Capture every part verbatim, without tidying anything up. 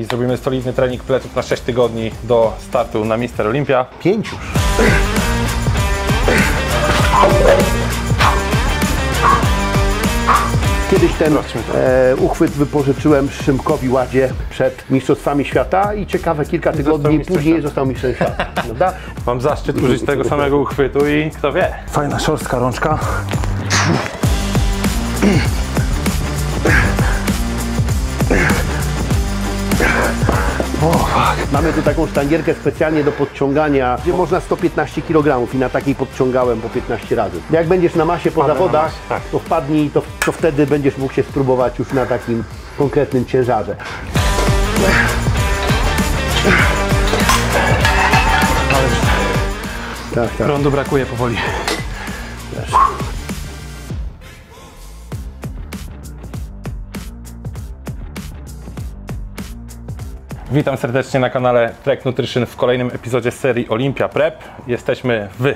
I zrobimy solidny trening pleców na sześć tygodni do startu na Mister Olympia. Pięć już. Kiedyś ten e, uchwyt wypożyczyłem Szymkowi Ładzie przed Mistrzostwami Świata i ciekawe kilka tygodni później został mistrzem świata. Prawda? Mam zaszczyt użyć tego samego uchwytu i kto wie. Fajna szorstka rączka. O, mamy tu taką sztangierkę specjalnie do podciągania, gdzie można sto piętnaście kilogramów i na takiej podciągałem po piętnaście razy. Jak będziesz na masie po Wpadę zawodach, masie, tak. to wpadnij, to, to wtedy będziesz mógł się spróbować już na takim konkretnym ciężarze. Tak, tak. Prądu brakuje powoli. Też. Witam serdecznie na kanale Trek Nutrition w kolejnym epizodzie z serii Olympia Prep. Jesteśmy w,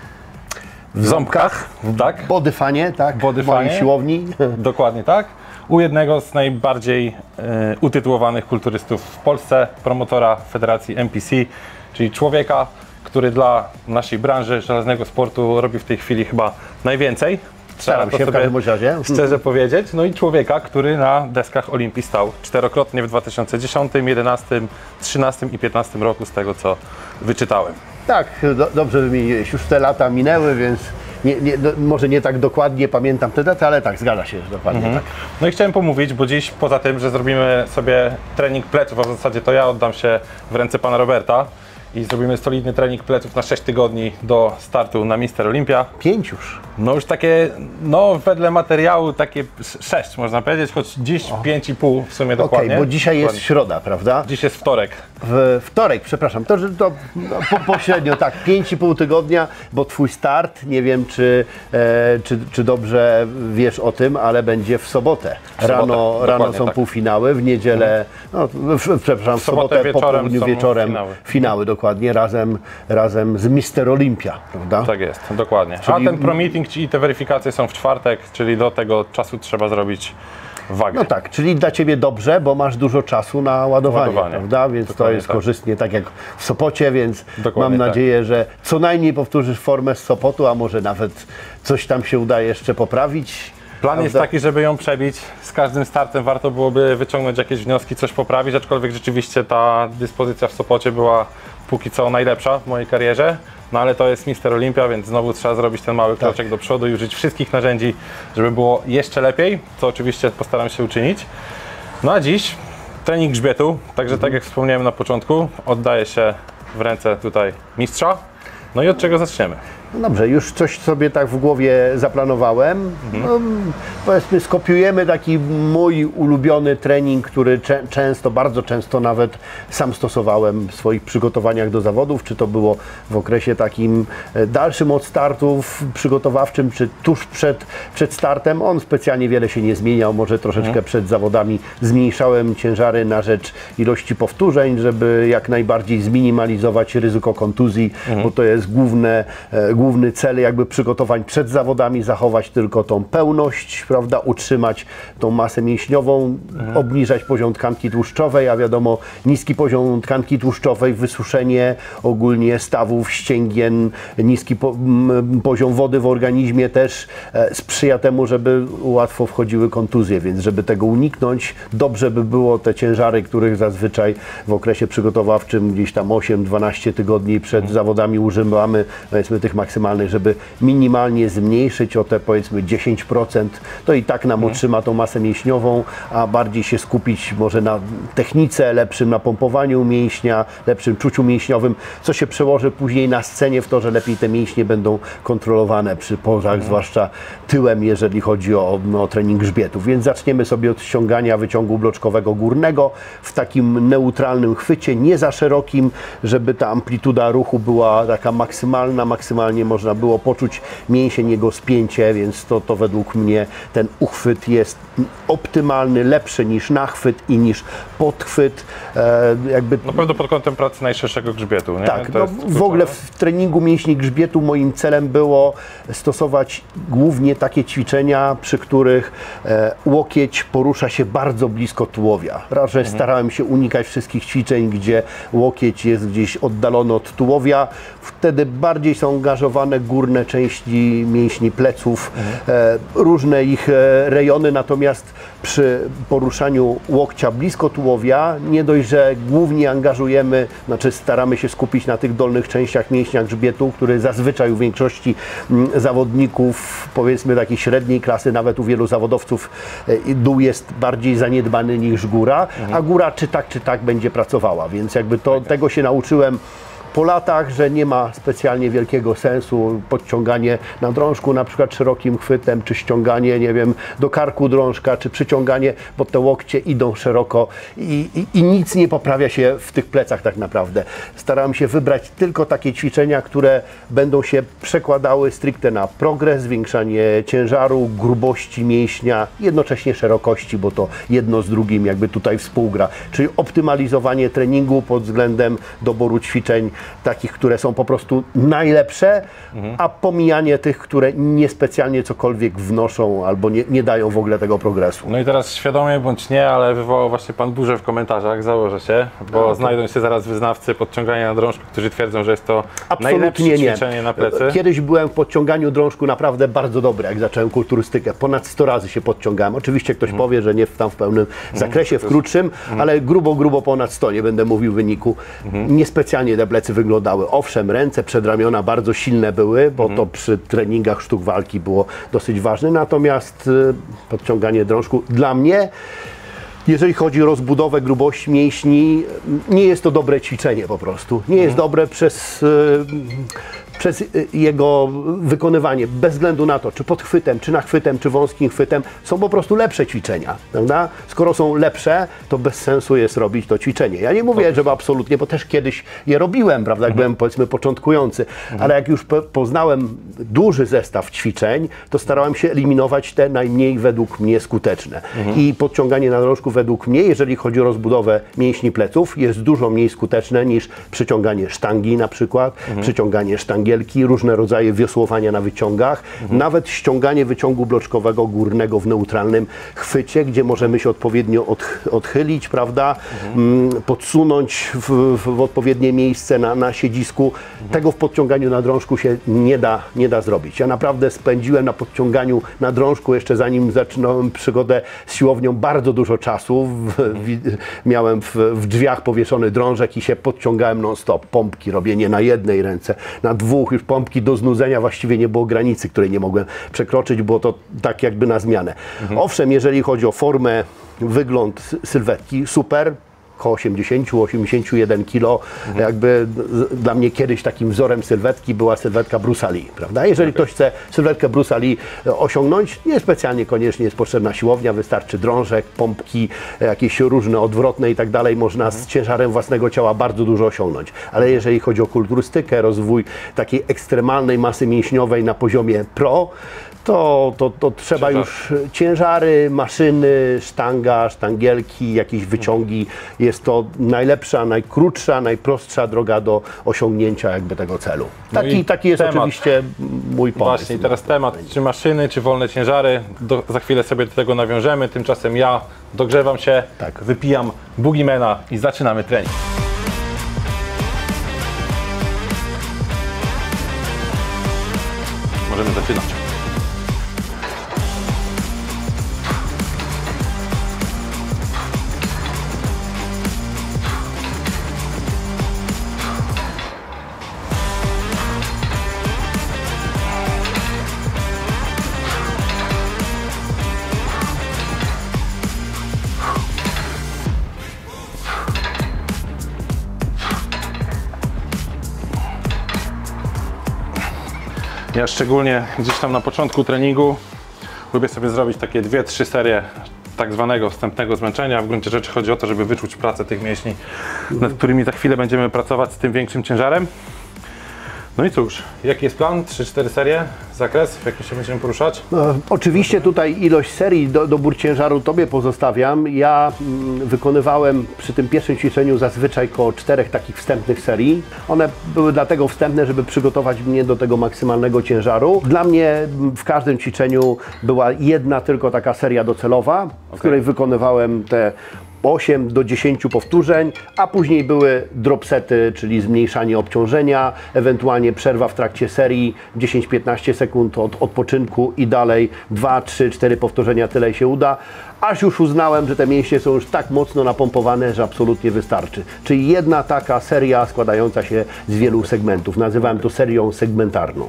w Ząbkach, tak? Bodyfanie, tak? Bodyfanie. Mojej siłowni. Dokładnie tak. U jednego z najbardziej e, utytułowanych kulturystów w Polsce, promotora Federacji M P C, czyli człowieka, który dla naszej branży żelaznego sportu robi w tej chwili chyba najwięcej. Staram się w każdym razie. Szczerze powiedzieć. No i człowieka, który na deskach Olimpii stał czterokrotnie w dwa tysiące dziesiątym, jedenastym, trzynastym i piętnastym roku, z tego co wyczytałem. Tak, do, dobrze wymieniłeś. Już te lata minęły, więc nie, nie, no, może nie tak dokładnie pamiętam te daty, ale tak, zgadza się, że dokładnie Mhm. tak. No i chciałem pomówić, bo dziś poza tym, że zrobimy sobie trening pleców, a w zasadzie to ja oddam się w ręce pana Roberta i zrobimy solidny trening pleców na sześć tygodni do startu na Mister Olympia. Pięć już. No już takie, no wedle materiału takie sześć można powiedzieć, choć dziś pięć i pół w sumie dokładnie. Okej, bo dzisiaj jest Dokładnie. środa, prawda? Dziś jest wtorek. W wtorek, przepraszam, to, że to no, po, pośrednio tak, pięć i pół tygodnia, bo twój start, nie wiem czy, e, czy, czy dobrze wiesz o tym, ale będzie w sobotę. W sobotę, rano rano są tak. półfinały, w niedzielę, no, w, przepraszam, w, W sobotę sobotę po wieczorem południu są wieczorem finały. finały, dokładnie, razem, razem z Mister Olympia, prawda? Tak jest, dokładnie. Czyli- A ten pro meeting i te weryfikacje są w czwartek, czyli do tego czasu trzeba zrobić wagę. No tak, czyli dla Ciebie dobrze, bo masz dużo czasu na ładowanie, Ładowanie. prawda? Więc to Dokładnie jest tak. korzystnie, tak jak w Sopocie, więc Dokładnie mam tak. nadzieję, że co najmniej powtórzysz formę z Sopotu, a może nawet coś tam się uda jeszcze poprawić. Plan jest Prawda? taki, żeby ją przebić. Z każdym startem warto byłoby wyciągnąć jakieś wnioski, coś poprawić, aczkolwiek rzeczywiście ta dyspozycja w Sopocie była póki co najlepsza w mojej karierze. No ale to jest Mister Olympia, więc znowu trzeba zrobić ten mały Tak. kroczek do przodu i użyć wszystkich narzędzi, żeby było jeszcze lepiej, co oczywiście postaram się uczynić. No a dziś trening grzbietu, także tak jak wspomniałem na początku, oddaję się w ręce tutaj mistrza. No i od czego zaczniemy? No dobrze, już coś sobie tak w głowie zaplanowałem. No, powiedzmy, skopiujemy taki mój ulubiony trening, który cze często, bardzo często nawet sam stosowałem w swoich przygotowaniach do zawodów, czy to było w okresie takim dalszym od startów przygotowawczym, czy tuż przed, przed startem. On specjalnie wiele się nie zmieniał, może troszeczkę mhm. przed zawodami zmniejszałem ciężary na rzecz ilości powtórzeń, żeby jak najbardziej zminimalizować ryzyko kontuzji, mhm. bo to jest główne, e, główny cel jakby przygotowań przed zawodami, zachować tylko tą pełność, prawda, utrzymać tą masę mięśniową, mhm. obniżać poziom tkanki tłuszczowej, a wiadomo, niski poziom tkanki tłuszczowej, wysuszenie ogólnie stawów, ścięgien, niski po, m, poziom wody w organizmie też e, sprzyja temu, żeby łatwo wchodziły kontuzje, więc żeby tego uniknąć, dobrze by było te ciężary, których zazwyczaj w okresie przygotowawczym gdzieś tam osiem dwanaście tygodni przed mhm. zawodami używamy, powiedzmy tych maksymalnych, żeby minimalnie zmniejszyć o te powiedzmy dziesięć procent, to i tak nam hmm. utrzyma tą masę mięśniową, a bardziej się skupić może na technice, lepszym napompowaniu mięśnia, lepszym czuciu mięśniowym, co się przełoży później na scenie w to, że lepiej te mięśnie będą kontrolowane przy pozach, hmm. zwłaszcza tyłem, jeżeli chodzi o, o trening grzbietów. Więc zaczniemy sobie od ściągania wyciągu bloczkowego górnego w takim neutralnym chwycie, nie za szerokim, żeby ta amplituda ruchu była taka maksymalna, maksymalnie można było poczuć mięsień, jego spięcie, więc to, to według mnie ten uchwyt jest optymalny, lepszy niż nachwyt i niż podchwyt. E, jakby... Na pewno pod kątem pracy najszerszego grzbietu, nie? Tak, To no, jest w ogóle w treningu mięśni grzbietu moim celem było stosować głównie takie ćwiczenia, przy których e, łokieć porusza się bardzo blisko tułowia. Raczej mhm. starałem się unikać wszystkich ćwiczeń, gdzie łokieć jest gdzieś oddalony od tułowia. Wtedy bardziej są angażowane górne części mięśni pleców, mhm. e, różne ich e, rejony, natomiast przy poruszaniu łokcia blisko tułowia nie dość, że głównie angażujemy, znaczy staramy się skupić na tych dolnych częściach mięśnia grzbietu, który zazwyczaj u większości m, zawodników, powiedzmy takiej średniej klasy, nawet u wielu zawodowców e, dół jest bardziej zaniedbany niż góra, mhm. a góra czy tak, czy tak będzie pracowała, więc jakby to, okay. tego się nauczyłem po latach, że nie ma specjalnie wielkiego sensu podciąganie na drążku na przykład szerokim chwytem, czy ściąganie, nie wiem, do karku drążka, czy przyciąganie, bo te łokcie idą szeroko i, i, i nic nie poprawia się w tych plecach tak naprawdę. Starałem się wybrać tylko takie ćwiczenia, które będą się przekładały stricte na progres, zwiększanie ciężaru, grubości mięśnia, jednocześnie szerokości, bo to jedno z drugim jakby tutaj współgra. Czyli optymalizowanie treningu pod względem doboru ćwiczeń takich, które są po prostu najlepsze, mhm. a pomijanie tych, które niespecjalnie cokolwiek wnoszą albo nie, nie dają w ogóle tego progresu. No i teraz świadomie bądź nie, ale wywołał właśnie Pan burzę w komentarzach, założę się, bo no, znajdą się zaraz wyznawcy podciągania na drążku, którzy twierdzą, że jest to absolutnie najlepsze ćwiczenie nie. na plecy. Kiedyś byłem w podciąganiu drążku naprawdę bardzo dobry, jak zacząłem kulturystykę. Ponad sto razy się podciągałem. Oczywiście ktoś mhm. powie, że nie w, tam w pełnym mhm. zakresie, w krótszym, mhm. ale grubo, grubo ponad sto, nie będę mówił wyniku. Mhm. Niespecjalnie te plecy wyglądały. Owszem, ręce, przedramiona bardzo silne były, bo mhm. to przy treningach sztuk walki było dosyć ważne, natomiast y, podciąganie drążku dla mnie, jeżeli chodzi o rozbudowę grubości mięśni, nie jest to dobre ćwiczenie po prostu. Nie jest mhm. dobre przez, y, przez jego wykonywanie, bez względu na to, czy podchwytem, czy nachwytem, czy wąskim chwytem, są po prostu lepsze ćwiczenia, prawda? Skoro są lepsze, to bez sensu jest robić to ćwiczenie. Ja nie mówię, żeby absolutnie, bo też kiedyś je robiłem, prawda, jak mhm. byłem, powiedzmy, początkujący, mhm. ale jak już po, poznałem duży zestaw ćwiczeń, to starałem się eliminować te najmniej według mnie skuteczne. Mhm. I podciąganie na drążku według mnie, jeżeli chodzi o rozbudowę mięśni pleców, jest dużo mniej skuteczne niż przyciąganie sztangi na przykład, mhm. przyciąganie sztangielki, różne rodzaje wiosłowania na wyciągach, mhm. nawet ściąganie wyciągu bloczkowego górnego w neutralnym chwycie, gdzie możemy się odpowiednio odch odchylić, prawda, mhm. podsunąć w, w, w odpowiednie miejsce na, na siedzisku. Mhm. Tego w podciąganiu na drążku się nie da, nie da zrobić. Ja naprawdę spędziłem na podciąganiu na drążku, jeszcze zanim zaczynałem przygodę z siłownią, bardzo dużo czasu. W, w, miałem w, w drzwiach powieszony drążek i się podciągałem non-stop. Pompki, robienie na jednej ręce, na dwóch, już pompki do znudzenia, właściwie nie było granicy, której nie mogłem przekroczyć, było to tak jakby na zmianę. Mhm. Owszem, jeżeli chodzi o formę, wygląd sylwetki, super, około osiemdziesiąt osiemdziesiąt jeden kilo, mhm. jakby dla mnie kiedyś takim wzorem sylwetki była sylwetka Bruce'a Lee, prawda? Jeżeli okay. ktoś chce sylwetkę Bruce'a Lee osiągnąć, nie specjalnie koniecznie jest potrzebna siłownia, wystarczy drążek, pompki, jakieś różne odwrotne i tak dalej, można mhm. z ciężarem własnego ciała bardzo dużo osiągnąć, ale jeżeli chodzi o kulturystykę, rozwój takiej ekstremalnej masy mięśniowej na poziomie pro, To, to, to trzeba Ciężar. już ciężary, maszyny, sztanga, sztangielki, jakieś wyciągi. Jest to najlepsza, najkrótsza, najprostsza droga do osiągnięcia jakby tego celu. Taki, no taki jest temat. oczywiście mój pomysł. Właśnie, teraz temat, czy maszyny, czy wolne ciężary. Do, za chwilę sobie do tego nawiążemy. Tymczasem ja dogrzewam się, tak. wypijam Boogiemana i zaczynamy trening. Możemy zaczynać. Ja szczególnie gdzieś tam na początku treningu lubię sobie zrobić takie dwie, trzy serie tak zwanego wstępnego zmęczenia. W gruncie rzeczy chodzi o to, żeby wyczuć pracę tych mięśni, nad którymi za chwilę będziemy pracować z tym większym ciężarem. No i cóż, jaki jest plan? trzy cztery serie, zakres, w jakim się będziemy poruszać? No, oczywiście tutaj ilość serii, do, dobór ciężaru Tobie pozostawiam. Ja mm, wykonywałem przy tym pierwszym ćwiczeniu zazwyczaj koło czterech takich wstępnych serii. One były dlatego wstępne, żeby przygotować mnie do tego maksymalnego ciężaru. Dla mnie w każdym ćwiczeniu była jedna tylko taka seria docelowa, w okay. której wykonywałem te osiem do dziesięciu powtórzeń, a później były dropsety, czyli zmniejszanie obciążenia, ewentualnie przerwa w trakcie serii dziesięć do piętnastu sekund od odpoczynku i dalej dwa, trzy, cztery powtórzenia, tyle się uda, aż już uznałem, że te mięśnie są już tak mocno napompowane, że absolutnie wystarczy. Czyli jedna taka seria składająca się z wielu segmentów. Nazywałem to serią segmentarną.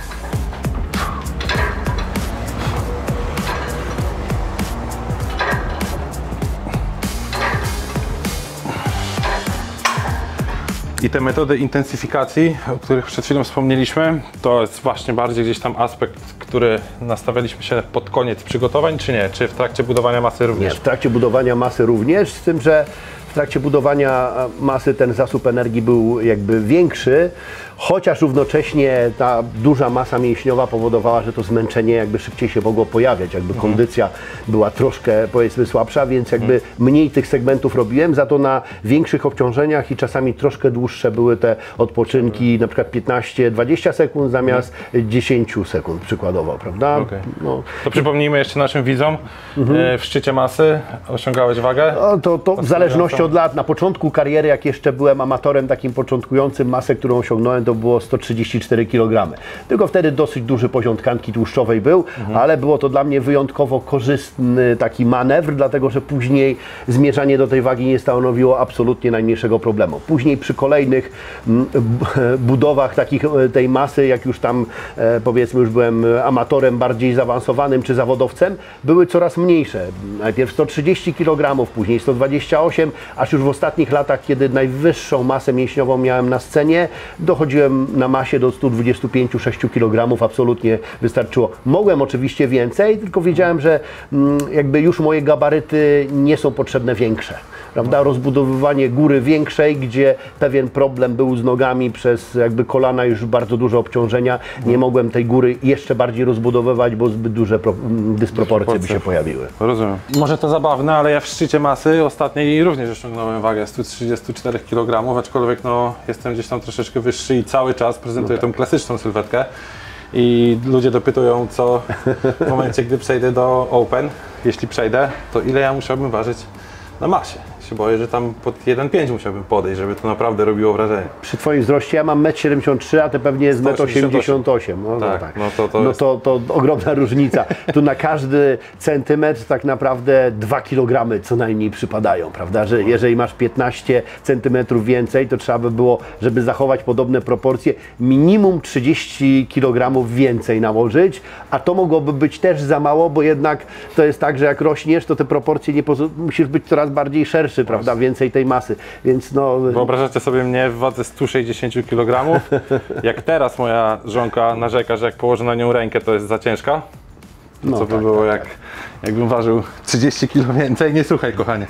I te metody intensyfikacji, o których przed chwilą wspomnieliśmy, to jest właśnie bardziej gdzieś tam aspekt, który nastawialiśmy się pod koniec przygotowań, czy nie? Czy w trakcie budowania masy również? Nie, w trakcie budowania masy również, z tym, że w trakcie budowania masy ten zasób energii był jakby większy, chociaż równocześnie ta duża masa mięśniowa powodowała, że to zmęczenie jakby szybciej się mogło pojawiać, jakby mhm. kondycja była troszkę, powiedzmy, słabsza, więc jakby mhm. mniej tych segmentów robiłem, za to na większych obciążeniach i czasami troszkę dłuższe były te odpoczynki, mhm. na przykład piętnaście do dwudziestu sekund zamiast mhm. dziesięć sekund przykładowo, prawda? Okay. No. To przypomnijmy jeszcze naszym widzom, mhm. w szczycie masy osiągałeś wagę? No, to, to w zależności od lat, na początku kariery, jak jeszcze byłem amatorem takim początkującym, masę, którą osiągnąłem, to było sto trzydzieści cztery kilogramy. Tylko wtedy dosyć duży poziom tkanki tłuszczowej był, mhm. ale było to dla mnie wyjątkowo korzystny taki manewr, dlatego że później zmierzanie do tej wagi nie stanowiło absolutnie najmniejszego problemu. Później przy kolejnych budowach takich, tej masy, jak już tam powiedzmy już byłem amatorem bardziej zaawansowanym czy zawodowcem, były coraz mniejsze. Najpierw sto trzydzieści kilogramów, później sto dwadzieścia osiem, aż już w ostatnich latach, kiedy najwyższą masę mięśniową miałem na scenie, dochodziłem na masie do stu dwudziestu pięciu do sześciu kilogramów, absolutnie wystarczyło. Mogłem oczywiście więcej, tylko wiedziałem, że mm, jakby już moje gabaryty nie są potrzebne większe. Prawda? Rozbudowywanie góry większej, gdzie pewien problem był z nogami przez jakby kolana, już bardzo duże obciążenia. Nie mogłem tej góry jeszcze bardziej rozbudowywać, bo zbyt duże dysproporcje by się pojawiły. Rozumiem. Może to zabawne, ale ja w szczycie masy ostatniej również osiągnąłem wagę stu trzydziestu czterech kilogramów, aczkolwiek no, jestem gdzieś tam troszeczkę wyższy i cały czas prezentuję no tak. tą klasyczną sylwetkę. I ludzie dopytują, co w momencie, gdy przejdę do Open, jeśli przejdę, to ile ja musiałbym ważyć na masie. Się boję, że tam pod jeden pięć musiałbym podejść, żeby to naprawdę robiło wrażenie. Przy Twoim wzroście ja mam metr siedemdziesiąt trzy, a Ty pewnie jest metr osiemdziesiąt osiem. No, tak, no, tak. no, to, to, no jest... to, to ogromna różnica. Tu na każdy centymetr tak naprawdę dwa kilogramy co najmniej przypadają, prawda? Że jeżeli masz piętnaście centymetrów więcej, to trzeba by było, żeby zachować podobne proporcje, minimum trzydzieści kilogramów więcej nałożyć, a to mogłoby być też za mało, bo jednak to jest tak, że jak rośniesz, to te proporcje nie musisz być coraz bardziej szerszy, prawda, więcej tej masy, więc no... Wyobrażacie sobie mnie w wadze stu sześćdziesięciu kilogramów? Jak teraz moja żonka narzeka, że jak położę na nią rękę, to jest za ciężka? To no, co by tak, było, tak, jak, tak. jakbym ważył trzydzieści kilo więcej? Nie słuchaj, kochanie.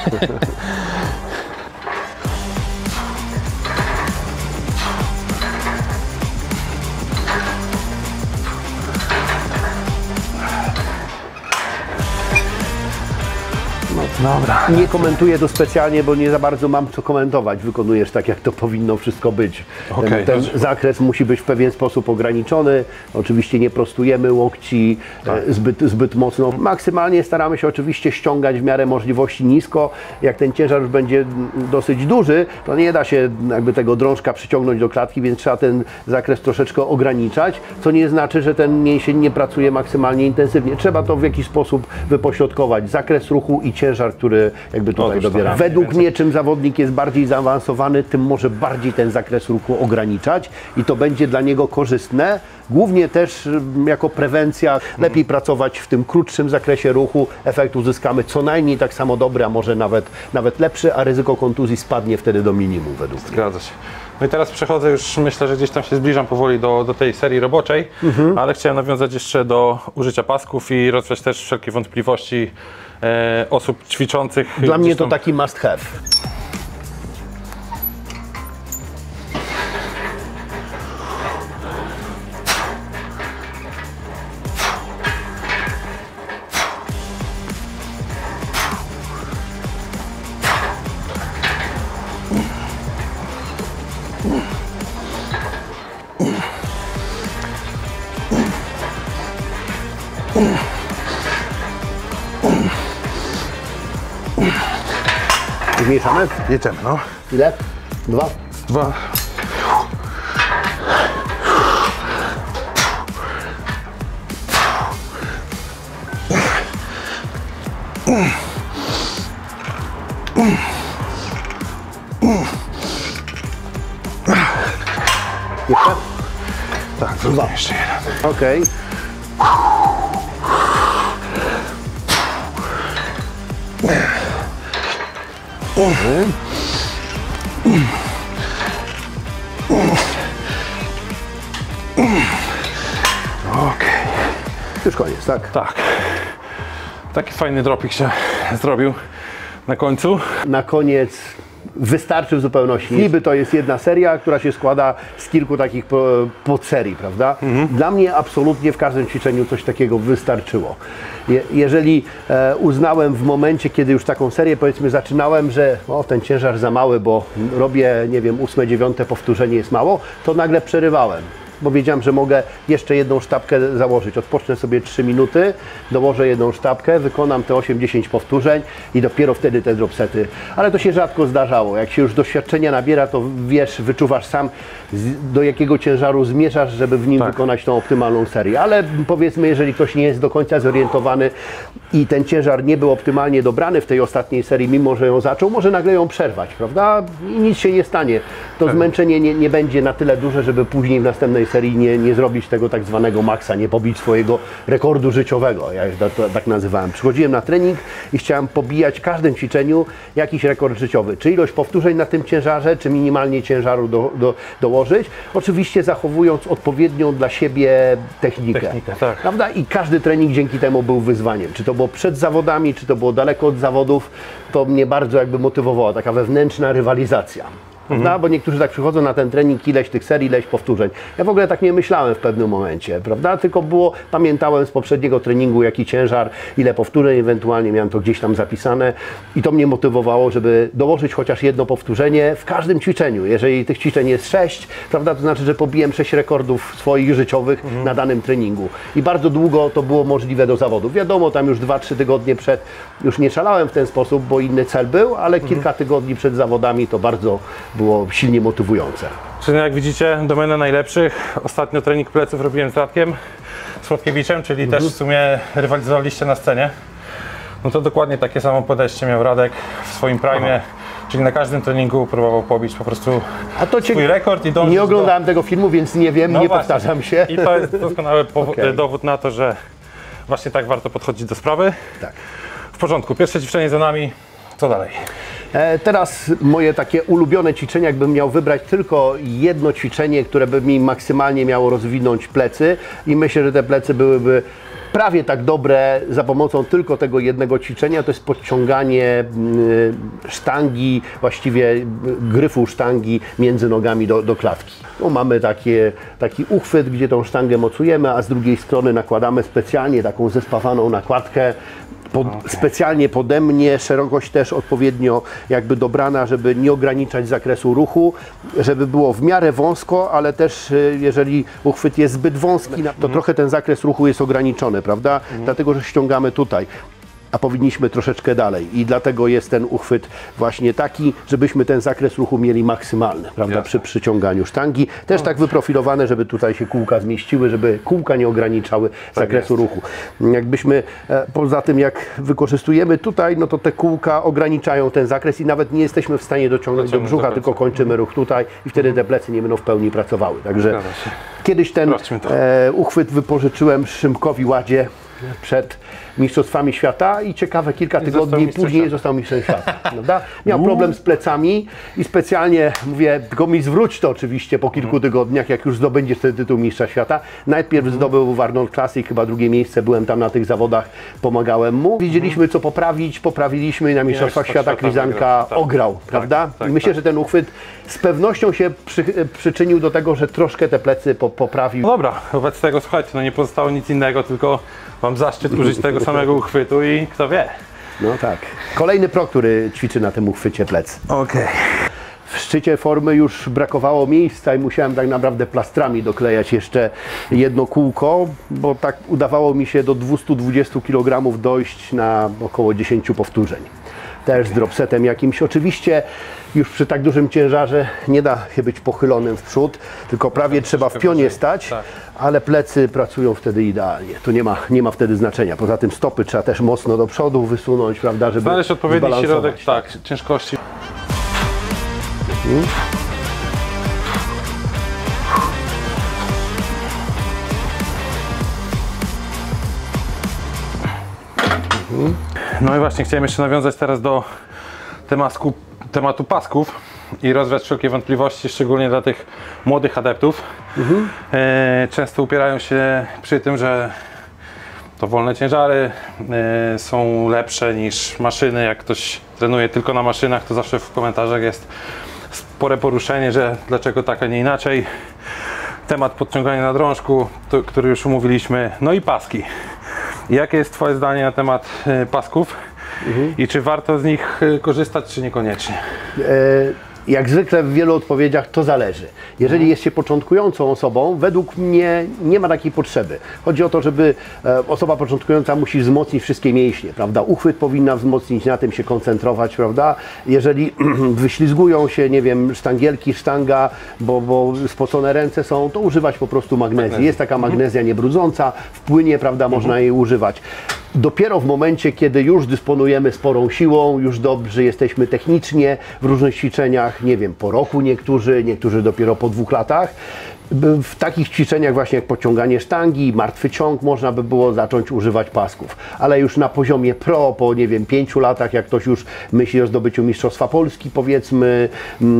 Dobra. Nie komentuję to specjalnie, bo nie za bardzo mam co komentować. Wykonujesz tak, jak to powinno wszystko być. Okay, ten ten zakres musi być w pewien sposób ograniczony. Oczywiście nie prostujemy łokci tak. zbyt, zbyt mocno. Maksymalnie staramy się oczywiście ściągać w miarę możliwości nisko. Jak ten ciężar już będzie dosyć duży, to nie da się jakby tego drążka przyciągnąć do klatki, więc trzeba ten zakres troszeczkę ograniczać, co nie znaczy, że ten mięsień nie pracuje maksymalnie intensywnie. Trzeba to w jakiś sposób wypośrodkować. Zakres ruchu i ciężar, który jakby tutaj no, dobieramy. Według więcej. mnie, czym zawodnik jest bardziej zaawansowany, tym może bardziej ten zakres ruchu ograniczać i to będzie dla niego korzystne. Głównie też jako prewencja, lepiej pracować w tym krótszym zakresie ruchu, efekt uzyskamy co najmniej tak samo dobry, a może nawet, nawet lepszy, a ryzyko kontuzji spadnie wtedy do minimum według mnie. Zgadza się. No i teraz przechodzę już, myślę, że gdzieś tam się zbliżam powoli do, do tej serii roboczej, mhm. ale chciałem nawiązać jeszcze do użycia pasków i rozwiać też wszelkie wątpliwości e, osób ćwiczących. Dla mnie to taki must have. Zmniejszamy? Jedziemy, no. Ile? Dwa? Dwa. Jeszcze? Tak, dwa. Jeszcze jeden. Okej. Okej. Już koniec, tak? Tak. Taki fajny dropik się zrobił na końcu. Na koniec wystarczy w zupełności. Niby to jest jedna seria, która się składa z kilku takich po- podserii, prawda? Mhm. Dla mnie absolutnie w każdym ćwiczeniu coś takiego wystarczyło. Je, jeżeli e, uznałem w momencie, kiedy już taką serię powiedzmy zaczynałem, że o, ten ciężar za mały, bo robię, nie wiem, ósme, dziewiąte powtórzenie jest mało, to nagle przerywałem. Bo wiedziałem, że mogę jeszcze jedną sztabkę założyć. Odpocznę sobie trzy minuty, dołożę jedną sztabkę, wykonam te osiem dziesięć powtórzeń i dopiero wtedy te dropsety. Ale to się rzadko zdarzało. Jak się już doświadczenia nabiera, to wiesz, wyczuwasz sam, do jakiego ciężaru zmierzasz, żeby w nim tak. wykonać tą optymalną serię. Ale powiedzmy, jeżeli ktoś nie jest do końca zorientowany i ten ciężar nie był optymalnie dobrany w tej ostatniej serii, mimo że ją zaczął, może nagle ją przerwać, prawda? I nic się nie stanie. To tak. zmęczenie nie, nie będzie na tyle duże, żeby później w następnej serii nie, nie zrobić tego tak zwanego maksa, nie pobić swojego rekordu życiowego, ja to, to tak nazywałem. Przychodziłem na trening i chciałem pobijać w każdym ćwiczeniu jakiś rekord życiowy, czy ilość powtórzeń na tym ciężarze, czy minimalnie ciężaru do, do, dołożyć, oczywiście zachowując odpowiednią dla siebie technikę, Technikę, tak. prawda? I każdy trening dzięki temu był wyzwaniem, czy to było przed zawodami, czy to było daleko od zawodów, to mnie bardzo jakby motywowała taka wewnętrzna rywalizacja. Prawda? Bo niektórzy tak przychodzą na ten trening, ileś tych serii, ileś powtórzeń. Ja w ogóle tak nie myślałem w pewnym momencie, prawda? Tylko było, pamiętałem z poprzedniego treningu, jaki ciężar, ile powtórzeń, ewentualnie miałem to gdzieś tam zapisane i to mnie motywowało, żeby dołożyć chociaż jedno powtórzenie w każdym ćwiczeniu. Jeżeli tych ćwiczeń jest sześć, prawda, to znaczy, że pobiłem sześć rekordów swoich życiowych mhm. na danym treningu. I bardzo długo to było możliwe do zawodów. Wiadomo, tam już dwa trzy tygodnie przed, już nie szalałem w ten sposób, bo inny cel był, ale mhm. kilka tygodni przed zawodami to bardzo było silnie motywujące. Czyli jak widzicie, domena najlepszych. Ostatnio trening pleców robiłem z Radkiem Słodkiewiczem, czyli mhm. też w sumie rywalizowaliście na scenie. No to dokładnie takie samo podejście miał Radek w swoim prime, Aha. czyli na każdym treningu próbował pobić po prostu A to swój rekord i dążyć Nie oglądałem do... tego filmu, więc nie wiem, no nie właśnie. powtarzam się. I to jest doskonały okay. dowód na to, że właśnie tak warto podchodzić do sprawy. Tak. W porządku, pierwsze ćwiczenie za nami, co dalej? E, teraz moje takie ulubione ćwiczenia, jakbym miał wybrać tylko jedno ćwiczenie, które by mi maksymalnie miało rozwinąć plecy i myślę, że te plecy byłyby prawie tak dobre za pomocą tylko tego jednego ćwiczenia, to jest podciąganie y, sztangi, właściwie gryfu sztangi między nogami do, do klatki. No, mamy takie, taki uchwyt, gdzie tą sztangę mocujemy, a z drugiej strony nakładamy specjalnie taką zespawaną nakładkę, Pod, okay. specjalnie pode mnie, szerokość też odpowiednio jakby dobrana, żeby nie ograniczać zakresu ruchu, żeby było w miarę wąsko, ale też jeżeli uchwyt jest zbyt wąski, to mm. trochę ten zakres ruchu jest ograniczony, prawda? Mm. Dlatego, że ściągamy tutaj. A powinniśmy troszeczkę dalej i dlatego jest ten uchwyt właśnie taki, żebyśmy ten zakres ruchu mieli maksymalny, prawda, Jasne. przy przyciąganiu sztangi. Też no. tak wyprofilowane, żeby tutaj się kółka zmieściły, żeby kółka nie ograniczały tak zakresu jest. ruchu. Jakbyśmy, e, poza tym jak wykorzystujemy tutaj, no to te kółka ograniczają ten zakres i nawet nie jesteśmy w stanie dociągnąć do brzucha, do tylko kończymy ruch tutaj i wtedy te plecy nie będą w pełni pracowały. Także kiedyś ten e, uchwyt wypożyczyłem Szymkowi Ładzie przed Mistrzostwami Świata i ciekawe kilka tygodni później świata. został mistrzem świata. Prawda? Miał problem z plecami i specjalnie mówię, tylko mi zwróć to oczywiście po kilku tygodniach, jak już zdobędziesz ten tytuł mistrza świata. Najpierw zdobył w Arnold Classic, chyba drugie miejsce, byłem tam na tych zawodach, pomagałem mu. Wiedzieliśmy co poprawić, poprawiliśmy i na Mistrzostwach Świata Klizanka tak. ograł, prawda? Tak, tak, I myślę, tak. że ten uchwyt z pewnością się przy, przyczynił do tego, że troszkę te plecy po, poprawił. No dobra, wobec tego słuchajcie, no nie pozostało nic innego, tylko mam zaszczyt użyć tego samego uchwytu i kto wie. No tak. Kolejny pro, który ćwiczy na tym uchwycie plec. Okej. Okay. w szczycie formy już brakowało miejsca i musiałem tak naprawdę plastrami doklejać jeszcze jedno kółko, bo tak udawało mi się do dwustu dwudziestu kilogramów dojść na około dziesięć powtórzeń. Też z dropsetem jakimś. Oczywiście już przy tak dużym ciężarze nie da się być pochylonym w przód, tylko prawie trzeba w pionie stać, tak. ale plecy pracują wtedy idealnie. To nie ma, nie ma wtedy znaczenia. Poza tym stopy trzeba też mocno do przodu wysunąć, prawda, żeby znaleźć odpowiedni zbalansować. środek, tak, ciężkości. Mhm. No i właśnie chciałem jeszcze nawiązać teraz do tematu, tematu pasków i rozwiać wszelkie wątpliwości, szczególnie dla tych młodych adeptów. Mhm. E, często upierają się przy tym, że to wolne ciężary e, są lepsze niż maszyny. Jak ktoś trenuje tylko na maszynach, to zawsze w komentarzach jest spore poruszenie, że dlaczego tak, a nie inaczej. Temat podciągania na drążku, to, który już omówiliśmy, no i paski. Jakie jest Twoje zdanie na temat y, pasków mhm. i czy warto z nich y, korzystać, czy niekoniecznie? E, jak zwykle w wielu odpowiedziach to zależy. Jeżeli mhm. jest się początkującą osobą, według mnie nie ma takiej potrzeby. Chodzi o to, żeby e, osoba początkująca musi wzmocnić wszystkie mięśnie, prawda? Uchwyt powinna wzmocnić, na tym się koncentrować, prawda? Jeżeli wyślizgują się, nie wiem, sztangielki, sztanga, bo, bo spocone ręce są, to używać po prostu magnezji. Magnezji. Jest taka magnezja niebrudząca, w płynie, prawda, mhm. można jej używać. Dopiero w momencie, kiedy już dysponujemy sporą siłą, już dobrze jesteśmy technicznie w różnych ćwiczeniach, nie wiem, po roku niektórzy, niektórzy dopiero po dwóch latach, w takich ćwiczeniach właśnie jak pociąganie sztangi, martwy ciąg, można by było zacząć używać pasków. Ale już na poziomie pro, po nie wiem, pięciu latach, jak ktoś już myśli o zdobyciu Mistrzostwa Polski, powiedzmy,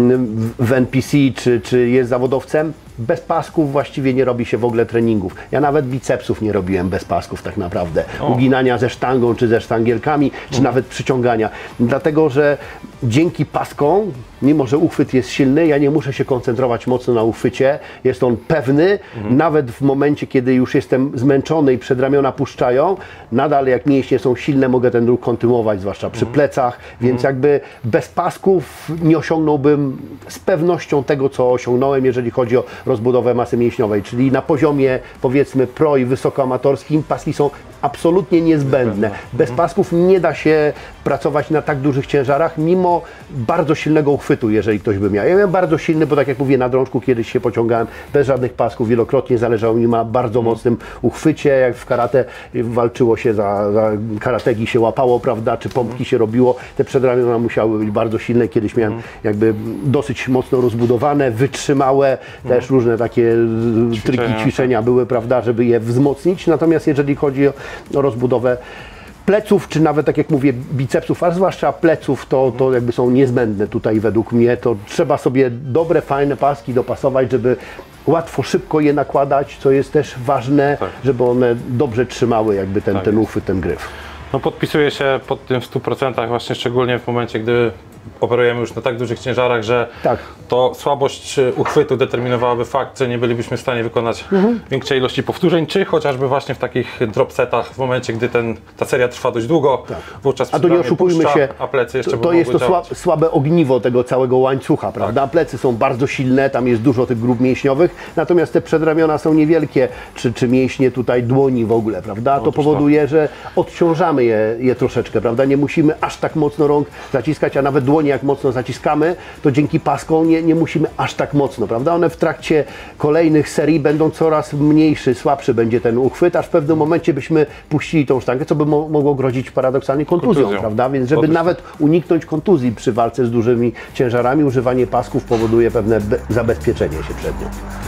w N P C, czy, czy jest zawodowcem, bez pasków właściwie nie robi się w ogóle treningów. Ja nawet bicepsów nie robiłem bez pasków tak naprawdę. O. Uginania ze sztangą, czy ze sztangielkami, czy mhm. nawet przyciągania. Dlatego, że dzięki paskom, mimo że uchwyt jest silny, ja nie muszę się koncentrować mocno na uchwycie. Jest on pewny, mhm. nawet w momencie, kiedy już jestem zmęczony i przedramiona puszczają, nadal jak mięśnie są silne, mogę ten ruch kontynuować, zwłaszcza przy mhm. plecach, więc mhm. jakby bez pasków nie osiągnąłbym z pewnością tego, co osiągnąłem, jeżeli chodzi o rozbudowę masy mięśniowej, czyli na poziomie, powiedzmy, pro i wysokoamatorskim paski są absolutnie niezbędne. Bez pasków nie da się pracować na tak dużych ciężarach, mimo bardzo silnego uchwytu, jeżeli ktoś by miał. Ja miałem bardzo silny, bo tak jak mówię, na drążku kiedyś się pociągałem bez żadnych pasków, wielokrotnie zależało mi na bardzo mocnym uchwycie, jak w karate walczyło się za, za karategi się łapało, prawda, czy pompki się robiło, te przedramiona musiały być bardzo silne, kiedyś miałem jakby dosyć mocno rozbudowane, wytrzymałe, też różne takie ćwiczenia. triki, ćwiczenia były, prawda, żeby je wzmocnić, natomiast jeżeli chodzi o o rozbudowę pleców, czy nawet, tak jak mówię, bicepsów, a zwłaszcza pleców, to, to jakby są niezbędne tutaj według mnie. To trzeba sobie dobre, fajne paski dopasować, żeby łatwo, szybko je nakładać, co jest też ważne, tak. żeby one dobrze trzymały jakby ten, tak ten uchwyt, ten gryf. No podpisuję się pod tym w stu procentach, właśnie szczególnie w momencie, gdy operujemy już na tak dużych ciężarach, że tak. to słabość uchwytu determinowałaby fakt, że nie bylibyśmy w stanie wykonać mhm. większej ilości powtórzeń, czy chociażby właśnie w takich drop setach, w momencie, gdy ten, ta seria trwa dość długo, tak. wówczas a to nie oszukujmy puszcza, się, a plecy jeszcze to, to jest to działać. słabe ogniwo tego całego łańcucha, prawda? Tak. Plecy są bardzo silne, tam jest dużo tych grup mięśniowych, natomiast te przedramiona są niewielkie, czy, czy mięśnie tutaj dłoni w ogóle, prawda? To Otóż powoduje, to. że odciążamy je, je troszeczkę, prawda? Nie musimy aż tak mocno rąk zaciskać, a nawet dłonie jak mocno zaciskamy, to dzięki paskom nie, nie musimy aż tak mocno, prawda? One w trakcie kolejnych serii będą coraz mniejszy, słabszy będzie ten uchwyt, aż w pewnym momencie byśmy puścili tą sztangę, co by mo mogło grozić paradoksalnie kontuzją, kontuzją. prawda? Więc żeby Otóż nawet uniknąć kontuzji przy walce z dużymi ciężarami, używanie pasków powoduje pewne zabezpieczenie się przed nią.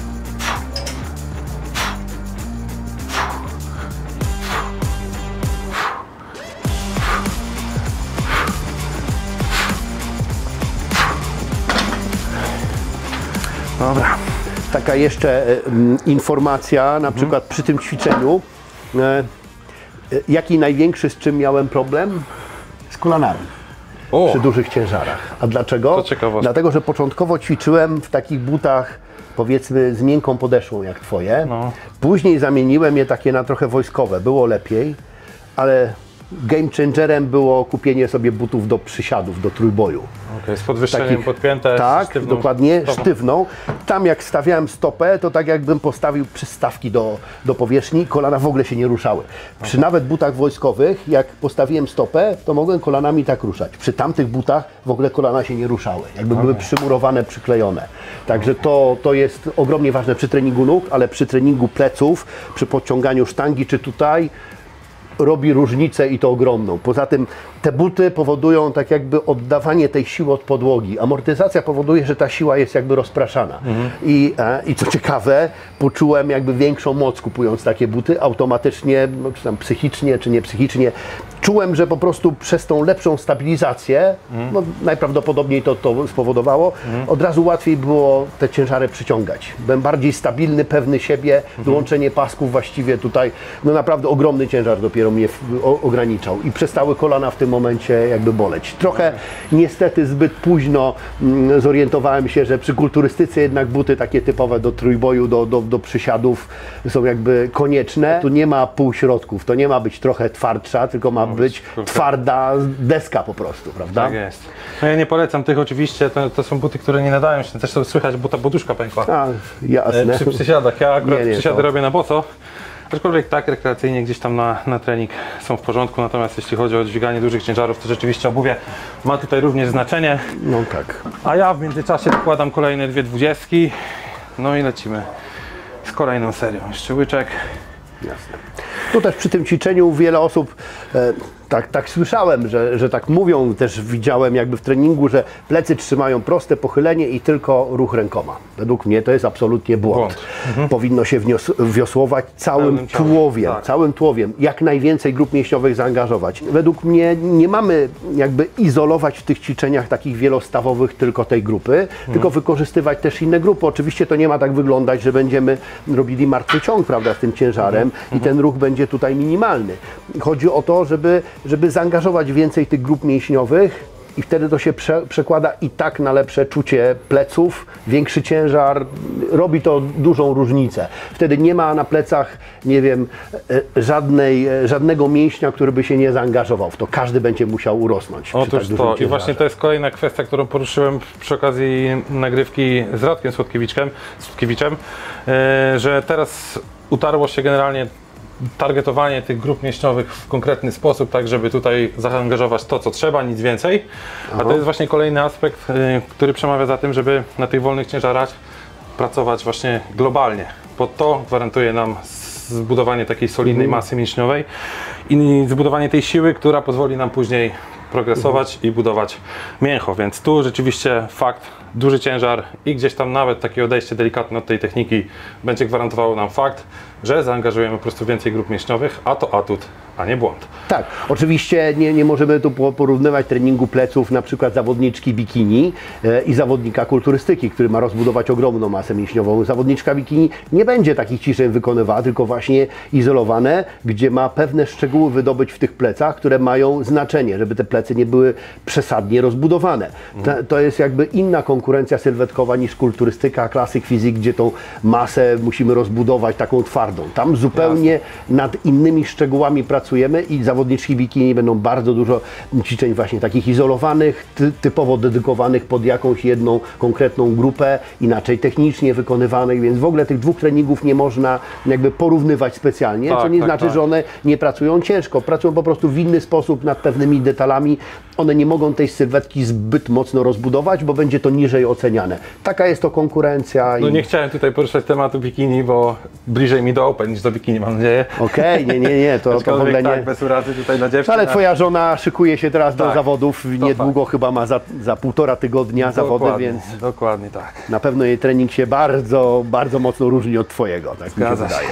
Dobra. Taka jeszcze e, informacja, na mhm. przykład przy tym ćwiczeniu, e, e, jaki największy z czym miałem problem? Z kolanami. O. Przy dużych ciężarach. A dlaczego? To ciekawe. Dlatego, że początkowo ćwiczyłem w takich butach, powiedzmy, z miękką podeszwą jak twoje. No. Później zamieniłem je takie na trochę wojskowe. Było lepiej, ale game changerem było kupienie sobie butów do przysiadów, do trójboju. Okay, z podwyższeniem Takich, podpięte, tak, sztywną dokładnie, stopą. sztywną. Tam jak stawiałem stopę, to tak jakbym postawił przystawki do, do powierzchni, kolana w ogóle się nie ruszały. Przy nawet butach wojskowych, jak postawiłem stopę, to mogłem kolanami tak ruszać. Przy tamtych butach w ogóle kolana się nie ruszały, jakby były przymurowane, przyklejone. Także to, to jest ogromnie ważne przy treningu nóg, ale przy treningu pleców, przy podciąganiu sztangi czy tutaj, robi różnicę i to ogromną. Poza tym te buty powodują tak jakby oddawanie tej siły od podłogi. Amortyzacja powoduje, że ta siła jest jakby rozpraszana. Mhm. I, e, I co ciekawe, poczułem jakby większą moc kupując takie buty, automatycznie, no, czy tam psychicznie, czy nie psychicznie, czułem, że po prostu przez tą lepszą stabilizację, mhm. no, najprawdopodobniej to, to spowodowało, mhm. od razu łatwiej było te ciężary przyciągać. Byłem bardziej stabilny, pewny siebie, mhm. wyłączenie pasków właściwie tutaj, no naprawdę ogromny ciężar dopiero mnie w, o, ograniczał i przestały kolana w tym momencie jakby boleć. Trochę niestety zbyt późno mm, zorientowałem się, że przy kulturystyce jednak buty takie typowe do trójboju, do, do, do przysiadów są jakby konieczne. Tu nie ma półśrodków, to nie ma być trochę twardsza, tylko ma być twarda deska po prostu, prawda? Tak jest. No ja nie polecam tych oczywiście, to, to są buty, które nie nadają się, też to słychać, bo ta poduszka pękła. A, jasne. Przy przysiadach, ja akurat nie, nie, przysiady to... robię na boso, aczkolwiek tak rekreacyjnie gdzieś tam na, na trening są w porządku, natomiast jeśli chodzi o dźwiganie dużych ciężarów, to rzeczywiście obuwie ma tutaj również znaczenie. No tak. A ja w międzyczasie dokładam kolejne dwie dwudziestki, no i lecimy z kolejną serią. Jeszcze łyczek. Jasne. Tu też przy tym ćwiczeniu wiele osób, e, tak, tak słyszałem, że, że tak mówią, też widziałem jakby w treningu, że plecy trzymają proste pochylenie i tylko ruch rękoma. Według mnie to jest absolutnie błąd. błąd. Mhm. Powinno się wnios- wiosłować całym tułowiem, tak. całym tułowiem, jak najwięcej grup mięśniowych zaangażować. Według mnie nie mamy jakby izolować w tych ćwiczeniach takich wielostawowych tylko tej grupy, mhm. tylko wykorzystywać też inne grupy. Oczywiście to nie ma tak wyglądać, że będziemy robili martwy ciąg, prawda, z tym ciężarem mhm. i ten ruch będzie tutaj minimalny. Chodzi o to, żeby, żeby zaangażować więcej tych grup mięśniowych i wtedy to się prze, przekłada i tak na lepsze czucie pleców, większy ciężar, robi to dużą różnicę. Wtedy nie ma na plecach, nie wiem, żadnej, żadnego mięśnia, który by się nie zaangażował w to. Każdy będzie musiał urosnąć. Otóż tak to i właśnie to jest kolejna kwestia, którą poruszyłem przy okazji nagrywki z Radkiem Słodkiewiczem, Słodkiewiczem, że teraz utarło się generalnie targetowanie tych grup mięśniowych w konkretny sposób, tak żeby tutaj zaangażować to, co trzeba, nic więcej. A to jest właśnie kolejny aspekt, który przemawia za tym, żeby na tych wolnych ciężarach pracować właśnie globalnie, bo to gwarantuje nam zbudowanie takiej solidnej Mhm. masy mięśniowej i zbudowanie tej siły, która pozwoli nam później progresować i budować mięcho, więc tu rzeczywiście fakt, duży ciężar i gdzieś tam nawet takie odejście delikatne od tej techniki będzie gwarantowało nam fakt, że zaangażujemy po prostu więcej grup mięśniowych, a to atut, a nie błąd. Tak, oczywiście nie, nie możemy tu porównywać treningu pleców na przykład zawodniczki bikini e, i zawodnika kulturystyki, który ma rozbudować ogromną masę mięśniową. Zawodniczka bikini nie będzie takich ćwiczeń wykonywała, tylko właśnie izolowane, gdzie ma pewne szczegóły wydobyć w tych plecach, które mają znaczenie, żeby te plecy nie były przesadnie rozbudowane. To, to jest jakby inna konkurencja sylwetkowa niż kulturystyka, klasyk fizyk, gdzie tą masę musimy rozbudować taką twardą. Tam zupełnie Jasne. nad innymi szczegółami pracujemy i zawodniczki bikini będą bardzo dużo ćwiczeń właśnie takich izolowanych, ty, typowo dedykowanych pod jakąś jedną konkretną grupę, inaczej technicznie wykonywanych, więc w ogóle tych dwóch treningów nie można jakby porównywać specjalnie, tak, co nie tak, znaczy, tak. że one nie pracują ciężko, pracują po prostu w inny sposób nad pewnymi detalami. One nie mogą tej sylwetki zbyt mocno rozbudować, bo będzie to niżej oceniane. Taka jest to konkurencja. No i... nie chciałem tutaj poruszać tematu bikini, bo bliżej mi do open niż do bikini, mam nadzieję. Okej, okay, nie, nie, nie, to, to w ogóle nie. Tak, bez urazy tutaj na dziewczyn. Ale twoja żona szykuje się teraz tak, do zawodów, niedługo tak. chyba ma za, za półtora tygodnia dokładnie, zawody, więc dokładnie tak. Na pewno jej trening się bardzo, bardzo mocno różni od twojego, tak mi się wydaje.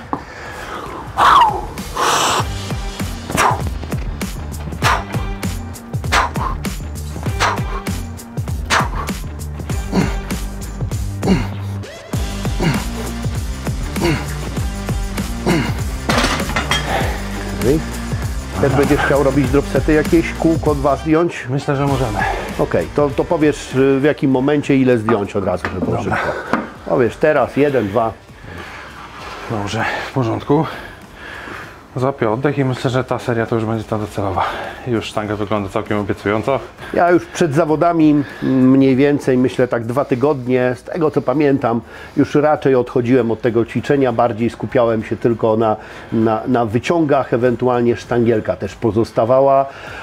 Też będziesz chciał robić dropsety jakieś, kółko dwa zdjąć? Myślę, że możemy. Okej, okay, to, to powiesz w jakim momencie ile zdjąć od razu, żeby było szybko. Powiesz teraz, jeden, dwa. Dobrze, w porządku. złapię oddech i myślę, że ta seria to już będzie ta docelowa. Już sztanga wygląda całkiem obiecująco. Ja już przed zawodami mniej więcej, myślę tak dwa tygodnie, z tego co pamiętam, już raczej odchodziłem od tego ćwiczenia, bardziej skupiałem się tylko na, na, na wyciągach, ewentualnie sztangielka też pozostawała.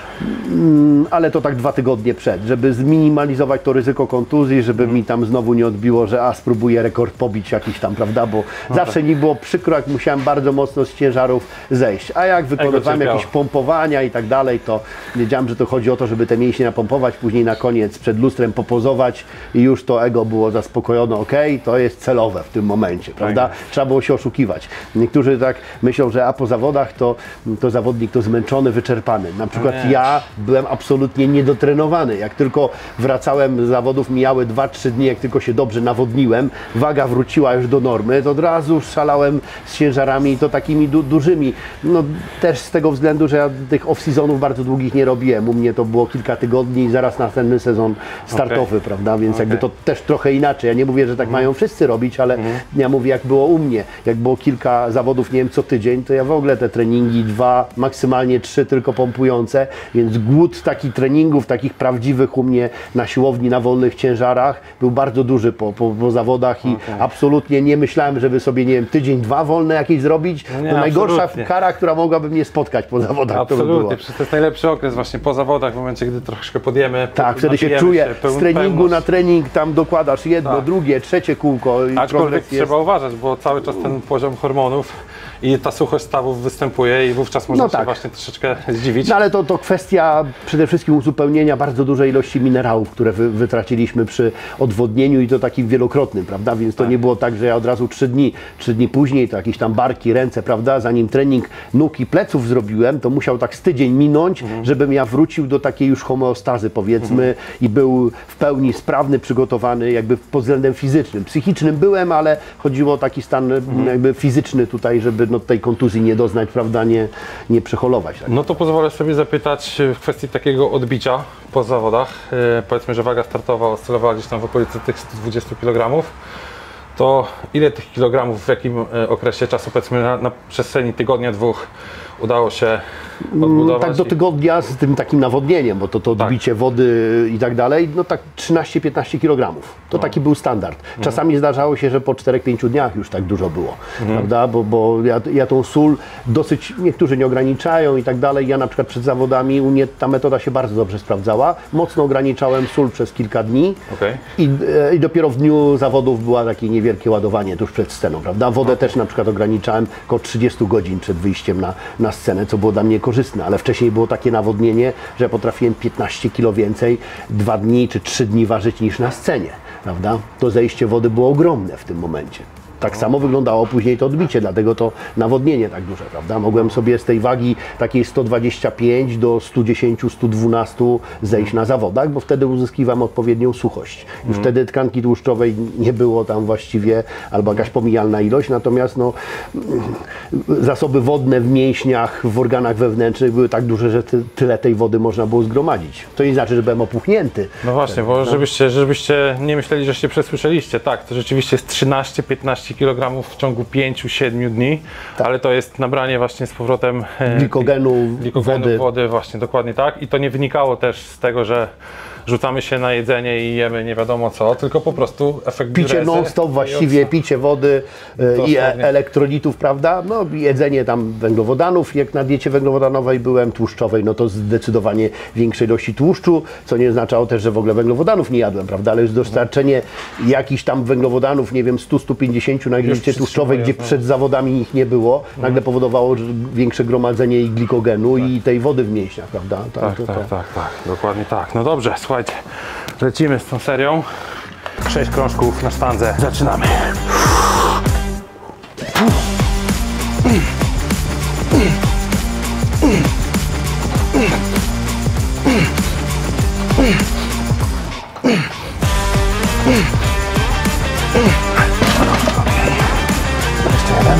Ale to tak dwa tygodnie przed, żeby zminimalizować to ryzyko kontuzji, żeby mi tam znowu nie odbiło, że a spróbuję rekord pobić jakiś tam, prawda, bo no zawsze tak mi było przykro, jak musiałem bardzo mocno z ciężarów zejść, a jak wykonywałem jakieś pompowania i tak dalej, to wiedziałem, że to chodzi o to, żeby te mięśnie napompować, później na koniec przed lustrem popozować i już to ego było zaspokojone, ok, to jest celowe w tym momencie, prawda, tak. Trzeba było się oszukiwać. Niektórzy tak myślą, że a po zawodach to, to zawodnik to zmęczony, wyczerpany, na przykład no ja byłem absolutnie niedotrenowany. Jak tylko wracałem z zawodów, mijały dwa trzy dni, jak tylko się dobrze nawodniłem, waga wróciła już do normy, to od razu szalałem z ciężarami i to takimi du dużymi. No też z tego względu, że ja tych off-seasonów bardzo długich nie robiłem. U mnie to było kilka tygodni i zaraz następny sezon startowy, okay. prawda? Więc okay. jakby to też trochę inaczej. Ja nie mówię, że tak mm. mają wszyscy robić, ale mm. ja mówię, jak było u mnie. Jak było kilka zawodów, nie wiem, co tydzień, to ja w ogóle te treningi dwa, maksymalnie trzy tylko pompujące, więc głód takich treningów, takich prawdziwych u mnie na siłowni, na wolnych ciężarach był bardzo duży po, po, po zawodach i okay. absolutnie nie myślałem, żeby sobie, nie wiem, tydzień, dwa wolne jakieś zrobić. Nie, to najgorsza absolutnie. Kara, która mogłaby mnie spotkać po zawodach. Absolutnie, to jest najlepszy okres właśnie po zawodach, w momencie, gdy troszkę podjemy. Tak, wtedy się czuje, się, z treningu pełność. Na trening tam dokładasz jedno, tak. drugie, trzecie kółko. Aczkolwiek trzeba uważać, bo cały czas ten poziom hormonów i ta suchość stawów występuje i wówczas można no tak. się właśnie troszeczkę zdziwić. No ale to, to kwestia przede wszystkim uzupełnienia bardzo dużej ilości minerałów, które wy, wytraciliśmy przy odwodnieniu i to takim wielokrotnym, prawda? Więc to tak. nie było tak, że ja od razu trzy dni, trzy dni później to jakieś tam barki, ręce, prawda? Zanim trening nóg i pleców zrobiłem, to musiał tak z tydzień minąć, mhm. żebym ja wrócił do takiej już homeostazy, powiedzmy, mhm. i był w pełni sprawny, przygotowany jakby pod względem fizycznym. Psychicznym byłem, ale chodziło o taki stan mhm. jakby fizyczny tutaj, żeby no, tej kontuzji nie doznać, prawda, nie, nie przeholować. Tak? No to pozwolę sobie zapytać w kwestii takiego odbicia po zawodach. Yy, powiedzmy, że waga startowa oscylowała gdzieś tam w okolicy tych stu dwudziestu kilogramów. To ile tych kilogramów w jakim y, okresie czasu, powiedzmy na, na przestrzeni tygodnia, dwóch udało się odbudować? Tak do tygodnia z tym takim nawodnieniem, bo to, to odbicie tak. wody i tak dalej, no tak trzynaście piętnaście kilogramów. To no. taki był standard. Czasami mhm. zdarzało się, że po czterech pięciu dniach już tak dużo było, mhm. prawda? Bo, bo ja, ja tą sól dosyć, niektórzy nie ograniczają i tak dalej. Ja na przykład przed zawodami, u mnie ta metoda się bardzo dobrze sprawdzała. Mocno ograniczałem sól przez kilka dni okay. i, i dopiero w dniu zawodów było takie niewielkie ładowanie tuż przed sceną, prawda? Wodę okay. też na przykład ograniczałem około trzydziestu godzin przed wyjściem na, na scenę, co było dla mnie korzystne, ale wcześniej było takie nawodnienie, że ja potrafiłem piętnaście kilo więcej dwa dni czy trzy dni ważyć niż na scenie, prawda? To zejście wody było ogromne w tym momencie. Tak samo wyglądało później to odbicie, dlatego to nawodnienie tak duże, prawda? Mogłem sobie z tej wagi takiej sto dwadzieścia pięć do stu dziesięciu, stu dwunastu zejść na zawodach, bo wtedy uzyskiwałem odpowiednią suchość. Już mm. wtedy tkanki tłuszczowej nie było tam właściwie, albo jakaś pomijalna ilość, natomiast no, zasoby wodne w mięśniach, w organach wewnętrznych były tak duże, że ty, tyle tej wody można było zgromadzić. To nie znaczy, że byłem opuchnięty. No właśnie, bo no. żebyście, żebyście nie myśleli, że się przesłyszeliście. Tak, to rzeczywiście jest trzynaście piętnaście kilogramów w ciągu pięciu siedmiu dni, tak. ale to jest nabranie właśnie z powrotem glikogenu, glikogenu wody. wody, właśnie dokładnie tak. I to nie wynikało też z tego, że rzucamy się na jedzenie i jemy nie wiadomo co, tylko po prostu efekt picie non-stop właściwie, picie wody y, i e elektrolitów, prawda? No jedzenie tam węglowodanów, jak na diecie węglowodanowej byłem, tłuszczowej, no to zdecydowanie większej ilości tłuszczu, co nie oznaczało też, że w ogóle węglowodanów nie jadłem, prawda? Ale już dostarczenie jakichś tam węglowodanów, nie wiem, stu do stu pięćdziesięciu na diecie tłuszczowej, gdzie przed zawodami ich nie było, nagle powodowało większe gromadzenie i glikogenu tak. i tej wody w mięśniach, prawda? Tak, tak, to, tak, to. tak, tak, dokładnie tak. No dobrze, słuchajcie, lecimy z tą serią. Sześć krążków na sztandze. Zaczynamy. Jeszcze jeden.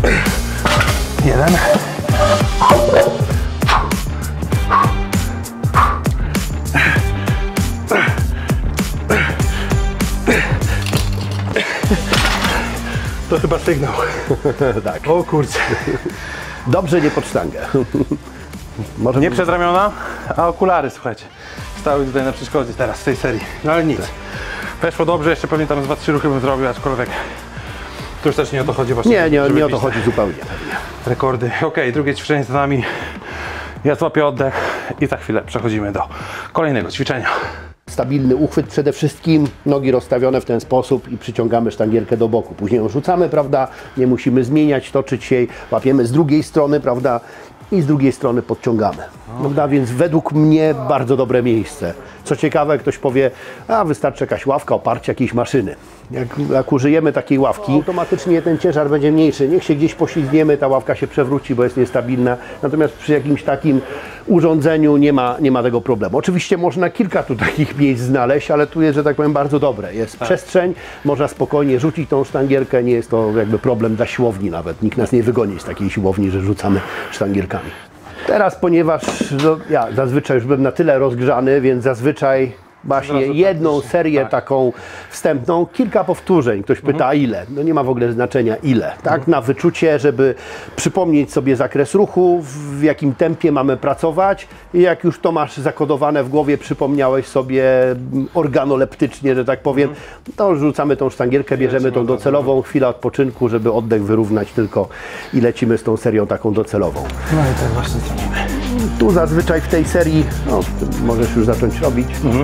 Jeden. chyba sygnał. Tak. O kurczę. Dobrze, nie pod sztangę. Może Nie przez ramiona, a okulary, słuchajcie. Stały tutaj na przeszkodzie teraz w tej serii. No ale nic. Weszło dobrze, jeszcze pewnie tam z dwa trzy ruchy bym zrobił, aczkolwiek to już też nie o to chodzi właśnie. Nie, nie, żeby nie o to bić chodzi zupełnie. rekordy. Ok, drugie ćwiczenie za nami. Ja złapię oddech i za chwilę przechodzimy do kolejnego ćwiczenia. Stabilny uchwyt przede wszystkim, nogi rozstawione w ten sposób i przyciągamy sztangierkę do boku. Później ją rzucamy, prawda? Nie musimy zmieniać, toczyć jej, łapiemy z drugiej strony, prawda? I z drugiej strony podciągamy. Prawda? Więc według mnie bardzo dobre miejsce. Co ciekawe, ktoś powie, a wystarczy jakaś ławka, oparcie jakiejś maszyny. Jak, jak użyjemy takiej ławki, automatycznie ten ciężar będzie mniejszy. Niech się gdzieś poślizgniemy, ta ławka się przewróci, bo jest niestabilna. Natomiast przy jakimś takim urządzeniu nie ma, nie ma tego problemu. Oczywiście można kilka tu takich miejsc znaleźć, ale tu jest, że tak powiem, bardzo dobre. Jest tak. Przestrzeń, można spokojnie rzucić tą sztangierkę, nie jest to jakby problem dla siłowni nawet. Nikt nas nie wygoni z takiej siłowni, że rzucamy sztangierkami. Teraz, ponieważ no, ja zazwyczaj już byłem na tyle rozgrzany, więc zazwyczaj właśnie jedną serię tak. taką wstępną, kilka powtórzeń. Ktoś pyta, mhm. ile? No nie ma w ogóle znaczenia ile. Tak? Mhm. Na wyczucie, żeby przypomnieć sobie zakres ruchu, w jakim tempie mamy pracować i jak już to masz zakodowane w głowie, przypomniałeś sobie organoleptycznie, że tak powiem, mhm. to rzucamy tą sztangierkę, bierzemy tą docelową, chwila odpoczynku, żeby oddech wyrównać tylko i lecimy z tą serią taką docelową. No i tak właśnie zrobimy. Tu zazwyczaj w tej serii, no możesz już zacząć robić. Mhm.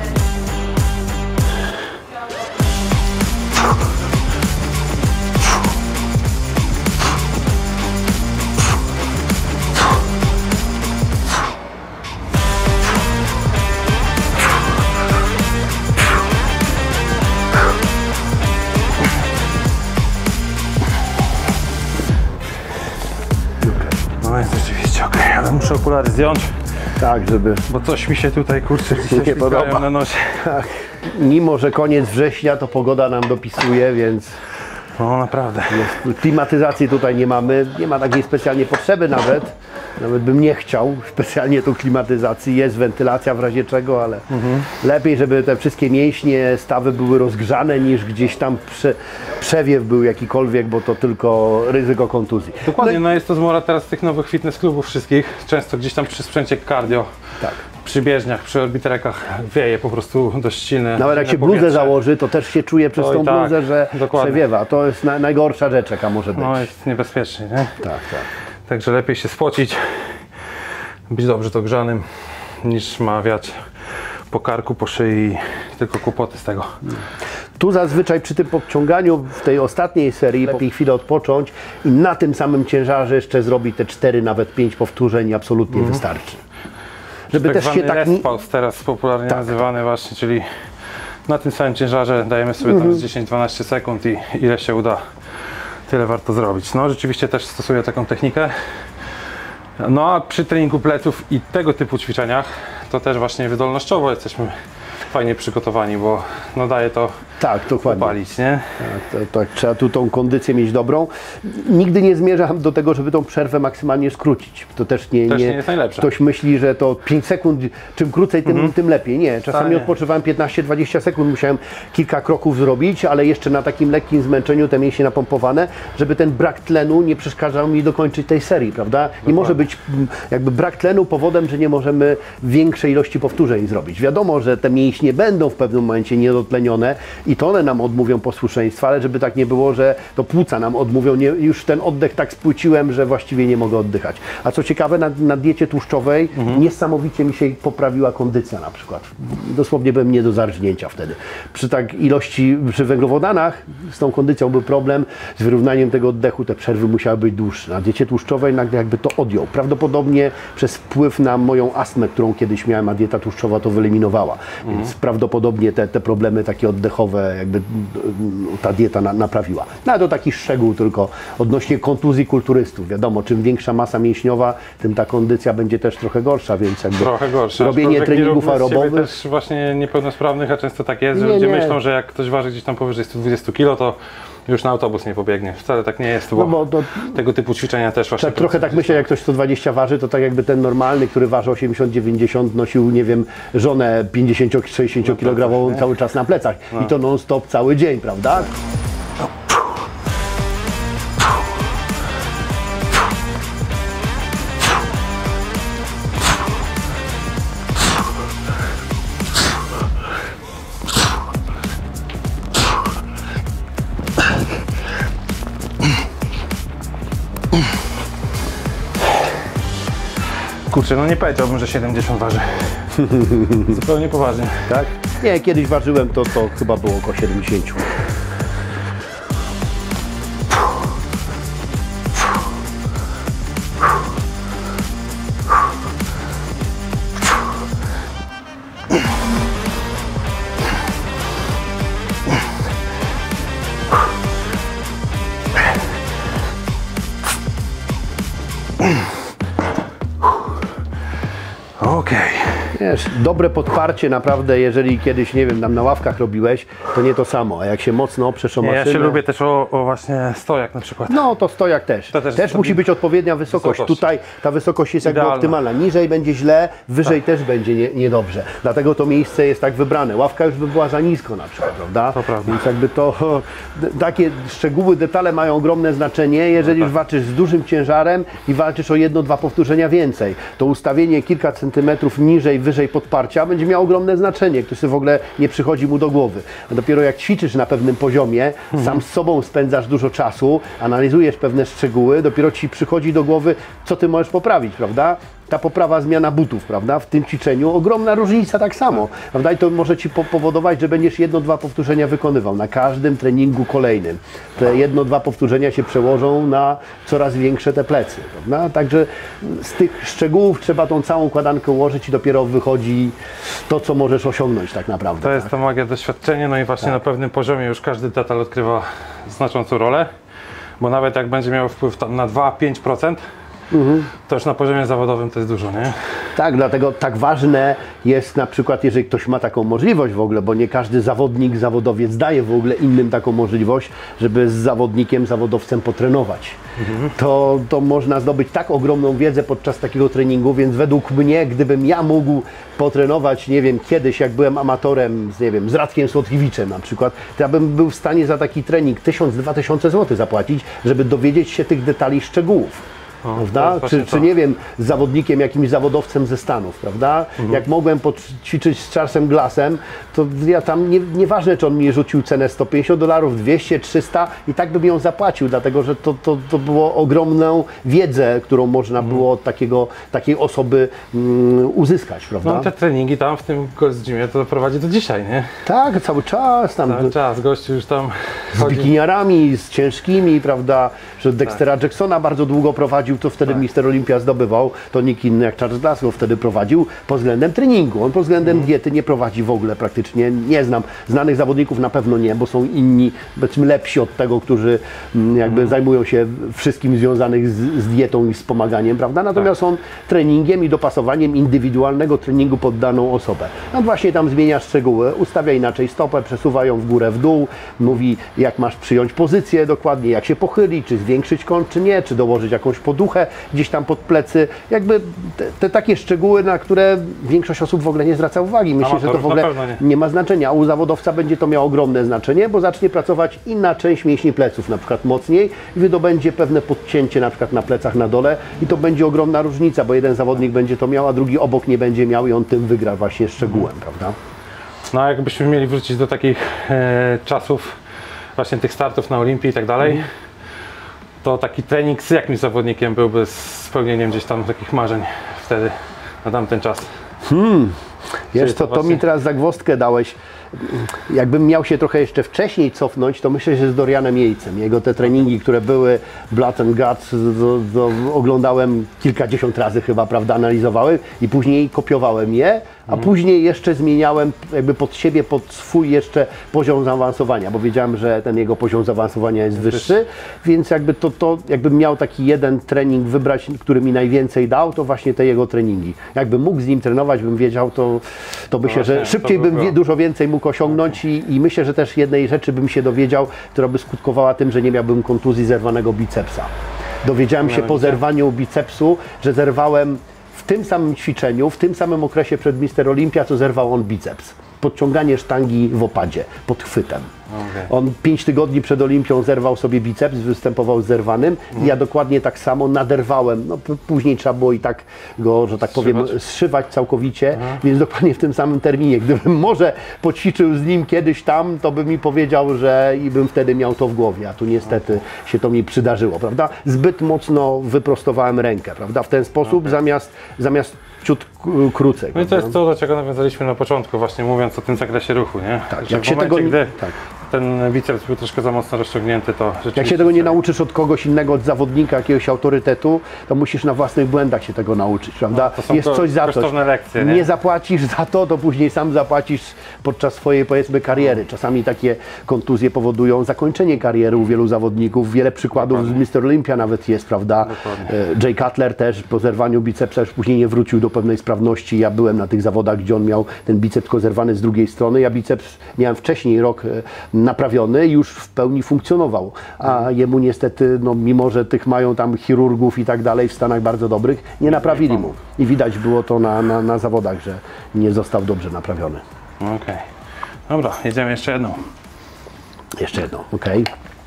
No jest rzeczywiście ok, ale muszę okulary zdjąć. Tak, żeby... Bo coś mi się tutaj, kurczę, dzisiaj nie podoba na nosie. Tak. Mimo że koniec września, to pogoda nam dopisuje, więc... No naprawdę. Klimatyzacji tutaj nie mamy, nie ma takiej specjalnie potrzeby nawet. Nawet bym nie chciał specjalnie tu klimatyzacji. Jest wentylacja w razie czego, ale mhm. lepiej, żeby te wszystkie mięśnie, stawy były rozgrzane, niż gdzieś tam prze, przewiew był jakikolwiek, bo to tylko ryzyko kontuzji. Dokładnie, no, no jest to zmora teraz tych nowych fitness klubów wszystkich. Często gdzieś tam przy sprzęcie cardio. Tak. Przy bieżniach, przy orbiterekach wieje po prostu dość silne. Nawet jak się bluzę powietrze. założy, to też się czuje przez Oj, tą bluzę, tak, że dokładnie. przewiewa. To jest na, najgorsza rzecz, jaka może być. No jest niebezpiecznie, nie? Tak, tak. Także lepiej się spocić, być dobrze dogrzanym, niż ma wiać po karku, po szyi, tylko kłopoty z tego. Tu zazwyczaj przy tym podciąganiu w tej ostatniej serii lepiej chwilę odpocząć i na tym samym ciężarze jeszcze zrobić te cztery, nawet pięć powtórzeń i absolutnie mm. wystarczy. Żeby tak też się tak... rest pause teraz popularnie tak. nazywany właśnie, czyli na tym samym ciężarze dajemy sobie tam z dziesięć dwanaście sekund i ile się uda, tyle warto zrobić. No rzeczywiście też stosuję taką technikę. No a przy treningu pleców i tego typu ćwiczeniach to też właśnie wydolnościowo jesteśmy fajnie przygotowani, bo no daje to tak, dokładnie. Upalić, nie? Tak, to, tak, trzeba tu tą kondycję mieć dobrą. Nigdy nie zmierzam do tego, żeby tą przerwę maksymalnie skrócić. To też nie, też nie, nie jest najlepsze. Ktoś myśli, że to pięć sekund, czym krócej, tym, mhm. tym lepiej. Nie, czasami nie. odpoczywałem piętnaście dwadzieścia sekund, musiałem kilka kroków zrobić, ale jeszcze na takim lekkim zmęczeniu te mięśnie napompowane, żeby ten brak tlenu nie przeszkadzał mi dokończyć tej serii, prawda? Nie może być jakby brak tlenu powodem, że nie możemy większej ilości powtórzeń zrobić. Wiadomo, że te mięśnie będą w pewnym momencie niedotlenione i to one nam odmówią posłuszeństwa, ale żeby tak nie było, że to płuca nam odmówią, nie, już ten oddech tak spłyciłem, że właściwie nie mogę oddychać. A co ciekawe, na, na diecie tłuszczowej mhm. niesamowicie mi się poprawiła kondycja na przykład. Dosłownie byłem nie do zarżnięcia wtedy. Przy tak ilości, przy węglowodanach z tą kondycją był problem, z wyrównaniem tego oddechu te przerwy musiały być dłuższe. Na diecie tłuszczowej nagle jakby to odjął. Prawdopodobnie przez wpływ na moją astmę, którą kiedyś miałem, a dieta tłuszczowa to wyeliminowała. Mhm. Więc prawdopodobnie te, te problemy takie oddechowe jakby ta dieta na, naprawiła. No ale to taki szczegół tylko odnośnie kontuzji kulturystów. Wiadomo, czym większa masa mięśniowa, tym ta kondycja będzie też trochę gorsza, więc jakby trochę gorsza. robienie treningów aerobowych. Też właśnie niepełnosprawnych, a często tak jest, że nie, ludzie nie. myślą, że jak ktoś waży gdzieś tam powyżej sto dwadzieścia kilo, to już na autobus nie pobiegnie. Wcale tak nie jest, bo, no bo to, tego typu ćwiczenia też właśnie... Tak, trochę tak myślę, jak ktoś sto dwadzieścia waży, to tak jakby ten normalny, który waży osiemdziesiąt dziewięćdziesiąt, nosił, nie wiem, żonę pięćdziesiąt sześćdziesiąt kilogramową cały czas na plecach. No. I to non stop cały dzień, prawda? Kurczę, no nie powiedziałbym, że siedemdziesiąt waży. Zupełnie poważnie. Tak? Nie, kiedyś ważyłem to, to chyba było około siedemdziesiąt. Okej. Wiesz, dobre podparcie naprawdę, jeżeli kiedyś, nie wiem, tam na ławkach robiłeś, to nie to samo, a jak się mocno oprzesz o Nie, maszynę... ja się lubię też o, o właśnie stojak na przykład. No to stojak też. To też też jest musi stabil- być odpowiednia wysokość. wysokość. Tutaj ta wysokość jest jakby Idealna. optymalna. Niżej będzie źle, wyżej też będzie nie, niedobrze. Dlatego to miejsce jest tak wybrane. Ławka już by była za nisko na przykład, prawda? To prawda. Więc jakby to takie szczegóły, detale mają ogromne znaczenie. Jeżeli już walczysz z dużym ciężarem i walczysz o jedno, dwa powtórzenia więcej, to ustawienie kilka centymetrów niżej, wyżej podparcia będzie miało ogromne znaczenie, które w ogóle nie przychodzi mu do głowy. A dopiero jak ćwiczysz na pewnym poziomie, sam z sobą spędzasz dużo czasu, analizujesz pewne szczegóły, dopiero ci przychodzi do głowy, co ty możesz poprawić, prawda? Ta poprawa, zmiana butów, prawda? W tym ćwiczeniu ogromna różnica tak samo, prawda? I to może ci po powodować, że będziesz jedno, dwa powtórzenia wykonywał na każdym treningu kolejnym. Te jedno, dwa powtórzenia się przełożą na coraz większe te plecy, prawda? Także z tych szczegółów trzeba tą całą układankę ułożyć i dopiero wychodzi to, co możesz osiągnąć tak naprawdę. To jest ta magia, doświadczenie, no i właśnie na pewnym poziomie już każdy detal odgrywa znaczącą rolę, bo nawet jak będzie miał wpływ tam na dwa do pięciu procent, to już na poziomie zawodowym to jest dużo, nie? Tak, dlatego tak ważne jest na przykład, jeżeli ktoś ma taką możliwość w ogóle, bo nie każdy zawodnik, zawodowiec daje w ogóle innym taką możliwość, żeby z zawodnikiem, zawodowcem potrenować. Mhm. To, to można zdobyć tak ogromną wiedzę podczas takiego treningu, więc według mnie, gdybym ja mógł potrenować, nie wiem, kiedyś jak byłem amatorem, z, nie wiem, z Radkiem Słodkiewiczem na przykład, to ja bym był w stanie za taki trening tysiąc do dwóch tysięcy złotych zapłacić, żeby dowiedzieć się tych detali i szczegółów. O, Prawda? Czy, czy nie wiem, z zawodnikiem, jakimś zawodowcem ze Stanów, prawda? Mhm. Jak mogłem ćwiczyć z Charlesem Glassem, to ja tam nie, nieważne, czy on mi rzucił cenę sto pięćdziesiąt dolarów, dwieście, trzysta i tak bym ją zapłacił, dlatego że to, to, to było ogromną wiedzę, którą można mhm. było od takiego, takiej osoby mm, uzyskać, prawda? No te treningi tam w tym Gold's Gymie to prowadzi do dzisiaj, nie? Tak, cały czas tam. Cały czas, gościu już tam z chodzi. bikiniarami, z ciężkimi, prawda? Że Dextera tak. Jacksona bardzo długo prowadził, to wtedy tak. mister Olympia zdobywał, to nikt inny jak Charles Glass go wtedy prowadził pod względem treningu. On pod względem mm. diety nie prowadzi w ogóle praktycznie. Nie znam znanych zawodników, na pewno nie, bo są inni, powiedzmy lepsi od tego, którzy jakby mm. zajmują się wszystkim związanych z, z dietą i wspomaganiem, prawda? Natomiast tak. on treningiem i dopasowaniem indywidualnego treningu pod daną osobę. No właśnie tam zmienia szczegóły, ustawia inaczej stopę, przesuwa ją w górę, w dół, mówi jak masz przyjąć pozycję dokładnie, jak się pochylić, czy zwiększyć kąt, czy nie, czy dołożyć jakąś poduchę gdzieś tam pod plecy. Jakby te, te takie szczegóły, na które większość osób w ogóle nie zwraca uwagi. Myślę, że to w ogóle nie. nie ma znaczenia, a u zawodowca będzie to miało ogromne znaczenie, bo zacznie pracować inna część mięśni pleców, na przykład mocniej i wydobędzie pewne podcięcie na przykład na plecach na dole i to będzie ogromna różnica, bo jeden zawodnik będzie to miał, a drugi obok nie będzie miał i on tym wygra właśnie szczegółem, hmm. prawda? No a jakbyśmy mieli wrócić do takich e, czasów właśnie tych startów na Olimpii i tak dalej, hmm. to taki trening z jakimś zawodnikiem byłby spełnieniem gdzieś tam takich marzeń wtedy, na tamten czas. Hmm. Wiesz, to, to właśnie... mi teraz zagwozdkę dałeś. Jakbym miał się trochę jeszcze wcześniej cofnąć, to myślę, że z Dorianem Yatesem. Jego te treningi, które były Blood and Guts, to, to oglądałem kilkadziesiąt razy chyba, prawda, analizowałem i później kopiowałem je, a mm. później jeszcze zmieniałem jakby pod siebie, pod swój jeszcze poziom zaawansowania, bo wiedziałem, że ten jego poziom zaawansowania jest wyższy, więc jakby to, to jakbym miał taki jeden trening wybrać, który mi najwięcej dał, to właśnie te jego treningi. Jakbym mógł z nim trenować, bym wiedział, to, to myślę, no właśnie, że szybciej by bym wie, dużo więcej mógł osiągnąć i, i myślę, że też jednej rzeczy bym się dowiedział, która by skutkowała tym, że nie miałbym kontuzji zerwanego bicepsa. Dowiedziałem się po zerwaniu bicepsu, że zerwałem w tym samym ćwiczeniu, w tym samym okresie przed mister Olympia, co zerwał on biceps. Podciąganie sztangi w opadzie, pod chwytem. Okay. On pięć tygodni przed Olimpią zerwał sobie biceps, występował z zerwanym Mhm. i ja dokładnie tak samo naderwałem. No, p- później trzeba było i tak go, że tak powiem, Zszywać? zszywać całkowicie, Mhm. więc dokładnie w tym samym terminie. Gdybym może poćwiczył z nim kiedyś tam, to by mi powiedział, że i bym wtedy miał to w głowie, a tu niestety się to mi przydarzyło, prawda? Zbyt mocno wyprostowałem rękę, prawda? W ten sposób Okay. zamiast, zamiast ciut k- krócej. No i to jest to, do czego nawiązaliśmy na początku, właśnie mówiąc o tym zakresie ruchu, nie? Tak, Że jak w się momencie, tego nie- gdy tak. ten biceps był troszkę za mocno rozciągnięty, to rzeczywiście... Jak się tego nie nauczysz od kogoś innego, od zawodnika, jakiegoś autorytetu, to musisz na własnych błędach się tego nauczyć, prawda? No, to są jest ko- coś za coś. kosztowne lekcje, nie? nie zapłacisz za to, to później sam zapłacisz podczas swojej, powiedzmy, kariery. Czasami takie kontuzje powodują zakończenie kariery u wielu zawodników. Wiele przykładów z mister Olympia nawet jest, prawda? Dokładnie. E, Jay Cutler też po zerwaniu bicepsa już później nie wrócił do pewnej sprawności. Ja byłem na tych zawodach, gdzie on miał ten biceps tylko zerwany z drugiej strony. Ja biceps miałem wcześniej rok e, naprawiony i już w pełni funkcjonował. A jemu niestety, no, mimo że tych mają tam chirurgów i tak dalej w Stanach bardzo dobrych, nie naprawili mu. I widać było to na, na, na zawodach, że nie został dobrze naprawiony. Okej. Dobra, jedziemy jeszcze jedną. Jeszcze jedno, okej.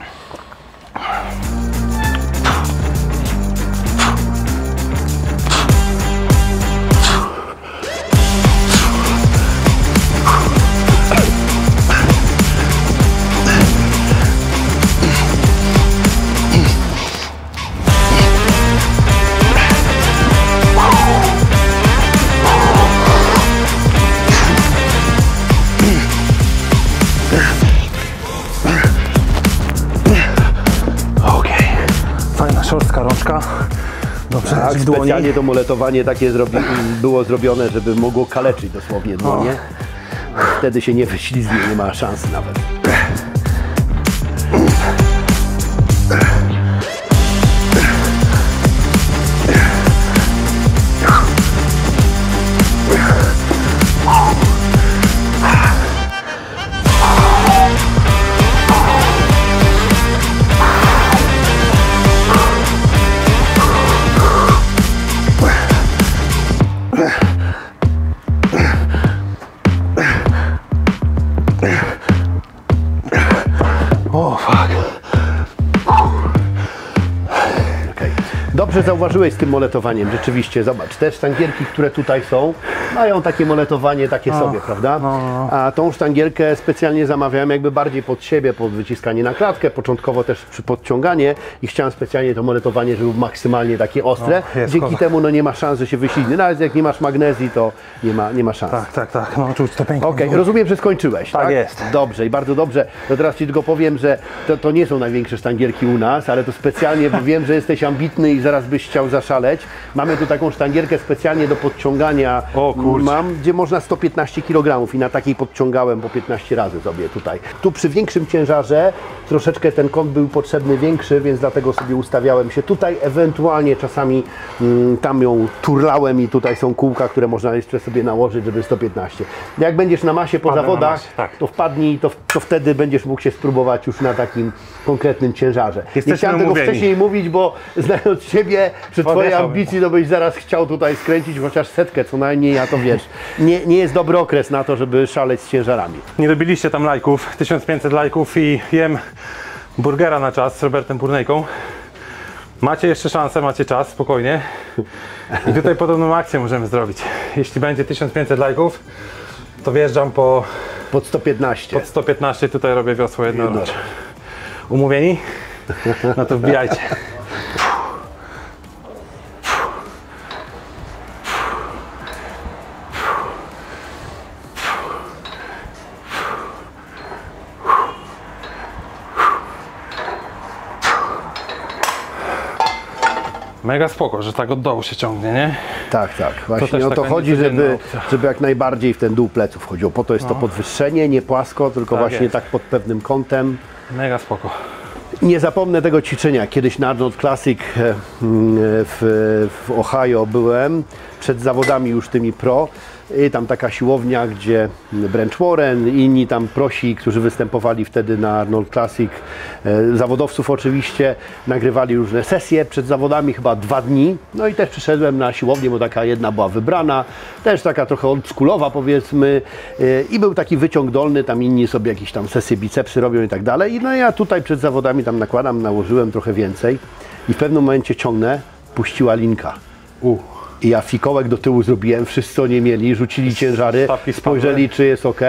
Fajna, szorstka rączka. Dobrze, Tak, w dłoni. specjalnie to moletowanie takie zrobi, było zrobione, żeby mogło kaleczyć dosłownie dłonie. Wtedy się nie wyślizgnie, nie ma szans nawet. O, fuck. Okej. Dobrze zauważyłeś z tym moletowaniem, rzeczywiście, zobacz, te sztangierki, które tutaj są, mają takie moletowanie takie sobie, prawda? no, no. A tą sztangierkę specjalnie zamawiałem jakby bardziej pod siebie, pod wyciskanie na klatkę, początkowo też przy podciąganie i chciałem specjalnie to moletowanie, żeby było maksymalnie takie ostre, No, jest dzięki kozak. temu no nie ma szans, że się wyślizgnie, nawet jak nie masz magnezji, to nie ma, nie ma szans. Tak, tak, tak, no czuć to pięknie. Okej, rozumiem, że skończyłeś, tak? Tak jest. Dobrze i bardzo dobrze. To teraz Ci tylko powiem, że to, to nie są największe sztangierki u nas, ale to specjalnie, bo wiem, że jesteś ambitny i zaraz byś chciał zaszaleć. Mamy tu taką sztangierkę specjalnie do podciągania. O kurczę. Mam, gdzie można sto piętnaście kilogramów i na takiej podciągałem po piętnaście razy sobie tutaj. Tu przy większym ciężarze troszeczkę ten kąt był potrzebny większy, więc dlatego sobie ustawiałem się tutaj. Ewentualnie czasami mm, tam ją turlałem i tutaj są kółka, które można jeszcze sobie nałożyć, żeby sto piętnaście. Jak będziesz na masie po Wpadnę na zawodach, masie, tak. to wpadnij, to, to wtedy będziesz mógł się spróbować już na takim konkretnym ciężarze. Nie Jesteśmy chciałem tego umówieni. wcześniej mówić, bo znając Ciebie, przy Twojej Podjechałbym. ambicji, to byś zaraz chciał tutaj skręcić chociaż setkę co najmniej, a to wiesz, nie, nie jest dobry okres na to, żeby szaleć z ciężarami. Nie dobiliście tam lajków, tysiąc pięćset lajków i jem burgera na czas z Robertem Purnejką. Macie jeszcze szansę, macie czas, spokojnie. I tutaj podobną akcję możemy zrobić. Jeśli będzie tysiąc pięćset lajków, to wjeżdżam po Pod sto piętnaście. pod sto piętnaście, tutaj robię wiosło jednoroczne. Umówieni? No to wbijajcie. Mega spoko, że tak od dołu się ciągnie, nie? Tak, tak. Właśnie też o to taka chodzi, niecodzienna żeby, opcja. żeby jak najbardziej w ten dół pleców chodziło. Po to jest to podwyższenie, nie płasko, tylko Tak właśnie jest. tak pod pewnym kątem. Mega spoko. Nie zapomnę tego ćwiczenia. Kiedyś na Arnold Classic e, w, w Ohio byłem. przed zawodami już tymi pro. I tam taka siłownia, gdzie Branch Warren, inni tam prosi, którzy występowali wtedy na Arnold Classic, e, zawodowców oczywiście, nagrywali różne sesje przed zawodami, chyba dwa dni. No i też przyszedłem na siłownię, bo taka jedna była wybrana, też taka trochę oldschoolowa powiedzmy, e, i był taki wyciąg dolny, tam inni sobie jakieś tam sesje bicepsy robią i tak dalej. I no ja tutaj przed zawodami tam nakładam, nałożyłem trochę więcej i w pewnym momencie ciągnę, puściła linka. U. I ja fikołek do tyłu zrobiłem, wszyscy co nie mieli, rzucili ciężary, Stawki spojrzeli czy jest ok.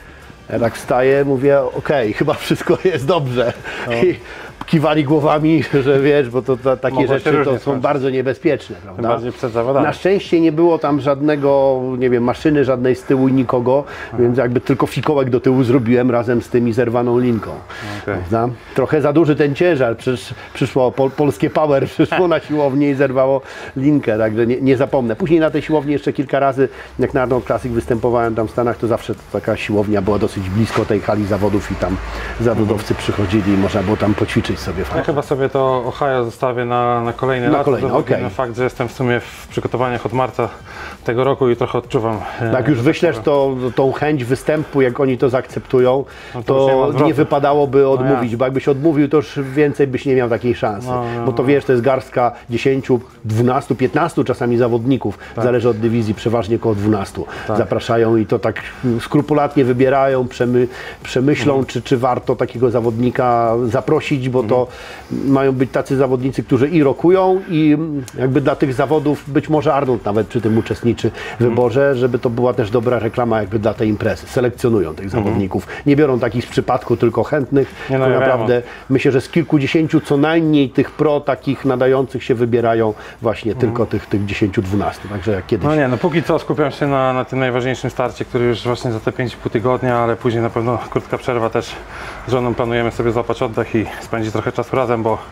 Ja tak wstaję, mówię ok, chyba wszystko jest dobrze. No. I kiwali głowami, że wiesz, bo to, to takie Mogło się rzeczy to różnie są skończyć. bardzo niebezpieczne, Tym prawda? bardziej przed zawodami. Na szczęście nie było tam żadnego, nie wiem, maszyny żadnej z tyłu i nikogo, więc jakby tylko fikołek do tyłu zrobiłem razem z tym i zerwaną linką. Okay. Prawda? Trochę za duży ten ciężar, przecież przyszło pol, polskie power, przyszło na siłownię i zerwało linkę, także nie, nie zapomnę. Później na tej siłowni jeszcze kilka razy, jak na Arnold Classic występowałem tam w Stanach, to zawsze taka siłownia była dosyć blisko tej hali zawodów i tam zawodowcy przychodzili i można było tam poćwiczyć sobie Ja fajnie. chyba sobie to Ohio zostawię na, na kolejny Na lat. kolejny, ze względu okej. na fakt, że jestem w sumie w przygotowaniach od marca tego roku i trochę odczuwam. e, Jak już wyślesz to, tą chęć występu, jak oni to zaakceptują, No to już nie ma to zwrotu. nie wypadałoby odmówić, jasne. bo jakbyś odmówił, to już więcej byś nie miał takiej szansy. No, no, Bo to wiesz, to jest garstka dziesięciu, dwunastu, piętnastu czasami zawodników, zależy od dywizji, przeważnie około dwunastu. Tak. Zapraszają i to tak skrupulatnie wybierają, przemy, przemyślą, Mhm. czy, czy warto takiego zawodnika zaprosić, bo to mają być tacy zawodnicy, którzy i rokują i jakby dla tych zawodów, być może Arnold nawet przy tym uczestniczy w wyborze, żeby to była też dobra reklama jakby dla tej imprezy. Selekcjonują tych zawodników. Nie biorą takich z przypadku, tylko chętnych. Nie, no, to ja naprawdę myślę, że z kilkudziesięciu co najmniej tych pro takich nadających się wybierają właśnie tylko tych, tych dziesięciu, dwunastu. Także jak kiedyś. No nie, no póki co skupiam się na, na tym najważniejszym starcie, który już właśnie za te pięć i pół tygodnia, ale później na pewno krótka przerwa też z żoną planujemy sobie złapać oddech i spędzić trochę czasu razem, bo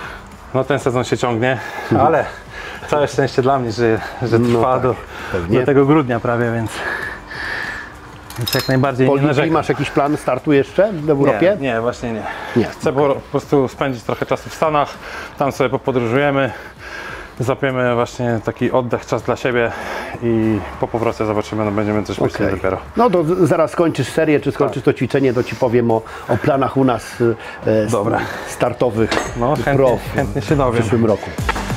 no ten sezon się ciągnie, ale całe szczęście dla mnie, że, że No trwa tak, do, pewnie. do tego grudnia prawie, więc, więc jak najbardziej Po nie Olimpii narzekam. masz jakiś plan startu jeszcze w Europie? Nie, nie, właśnie nie. Nie. Chcę po, po prostu spędzić trochę czasu w Stanach, tam sobie popodróżujemy, złapiemy właśnie taki oddech, czas dla siebie i po powrocie zobaczymy, no będziemy coś myśleć Okej. dopiero. No to z- zaraz skończysz serię, czy skończysz to ćwiczenie, to Ci powiem o, o planach u nas e, s- Dobra. startowych No, pro chętnie, w, chętnie się w dowiem. przyszłym roku.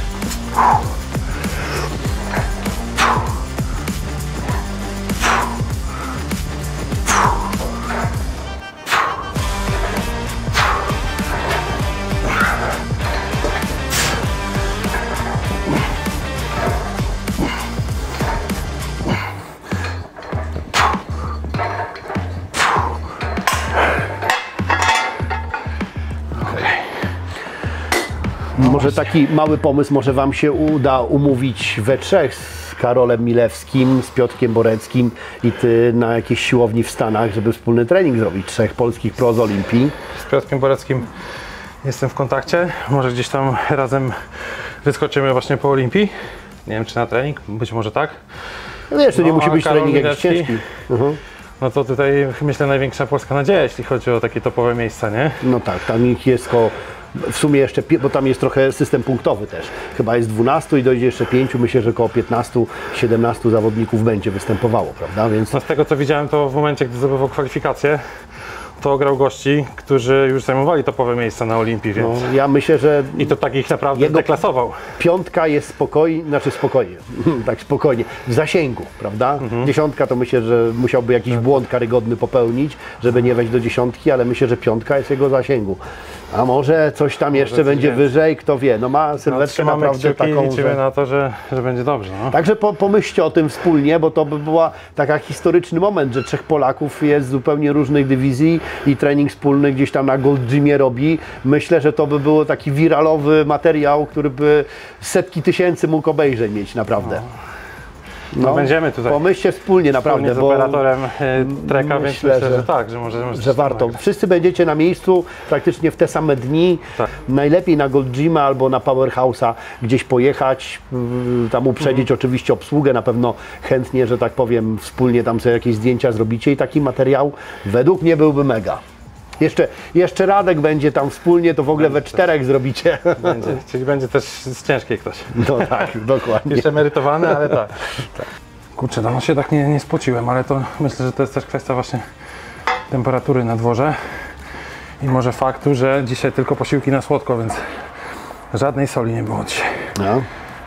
Może taki mały pomysł, może Wam się uda umówić we trzech z Karolem Milewskim, z Piotrkiem Boreckim i Ty na jakiejś siłowni w Stanach, żeby wspólny trening zrobić. Trzech polskich pro z Olimpii. Z Piotrkiem Boreckim jestem w kontakcie, może gdzieś tam razem wyskoczymy właśnie po Olimpii. Nie wiem czy na trening, być może tak. No wiesz, to nie No, musi a być Karol trening jakiś Milewski? ciężki. Mhm. No to tutaj myślę największa polska nadzieja, jeśli chodzi o takie topowe miejsca, nie? No tak, tam ich jest koło, w sumie jeszcze, pi- bo tam jest trochę system punktowy też. Chyba jest dwunastu i dojdzie jeszcze pięciu, myślę, że około piętnastu, siedemnastu zawodników będzie występowało, prawda? Więc No z tego co widziałem, to w momencie, gdy zdobywał kwalifikacje, to grał gości, którzy już zajmowali topowe miejsca na Olimpii, no, więc... ja myślę, że I to takich naprawdę Jego- deklasował. piątka jest spokojnie, znaczy spokojnie, tak spokojnie, w zasięgu, prawda? Dziesiątka to myślę, że musiałby jakiś błąd karygodny popełnić, żeby nie wejść do dziesiątki, ale myślę, że piątka jest jego zasięgu. A może coś tam jeszcze coś będzie więcej. wyżej, kto wie. No ma No, sylwetkę trzymamy naprawdę kciuki i taką, liczymy że... na to, że, że będzie dobrze. No. Także po, pomyślcie o tym wspólnie, bo to by była taka historyczny moment, że trzech Polaków jest z zupełnie różnych dywizji i trening wspólny gdzieś tam na Gold Gymie robi. Myślę, że to by był taki wiralowy materiał, który by setki tysięcy mógł obejrzeń mieć naprawdę. No, będziemy tutaj Pomyślcie wspólnie naprawdę, wspólnie z bo operatorem e, treka, więc myślę, myślę, że, że- tak, że może, może że warto. Wszyscy będziecie na miejscu praktycznie w te same dni. Tak. Najlepiej na Gold Gyma albo na Powerhouse'a gdzieś pojechać, yy, tam uprzedzić Mhm. oczywiście obsługę, na pewno chętnie, że tak powiem, wspólnie tam sobie jakieś zdjęcia zrobicie i taki materiał według mnie byłby mega. Jeszcze, jeszcze Radek będzie tam wspólnie, to w ogóle we czterech zrobicie. Będzie, czyli będzie też ciężkie ktoś. No tak, dokładnie. Jeszcze emerytowany, ale tak. Kurczę, no się tak nie, nie spociłem, ale to myślę, że to jest też kwestia właśnie temperatury na dworze i może faktu, że dzisiaj tylko posiłki na słodko, więc żadnej soli nie było dzisiaj. No.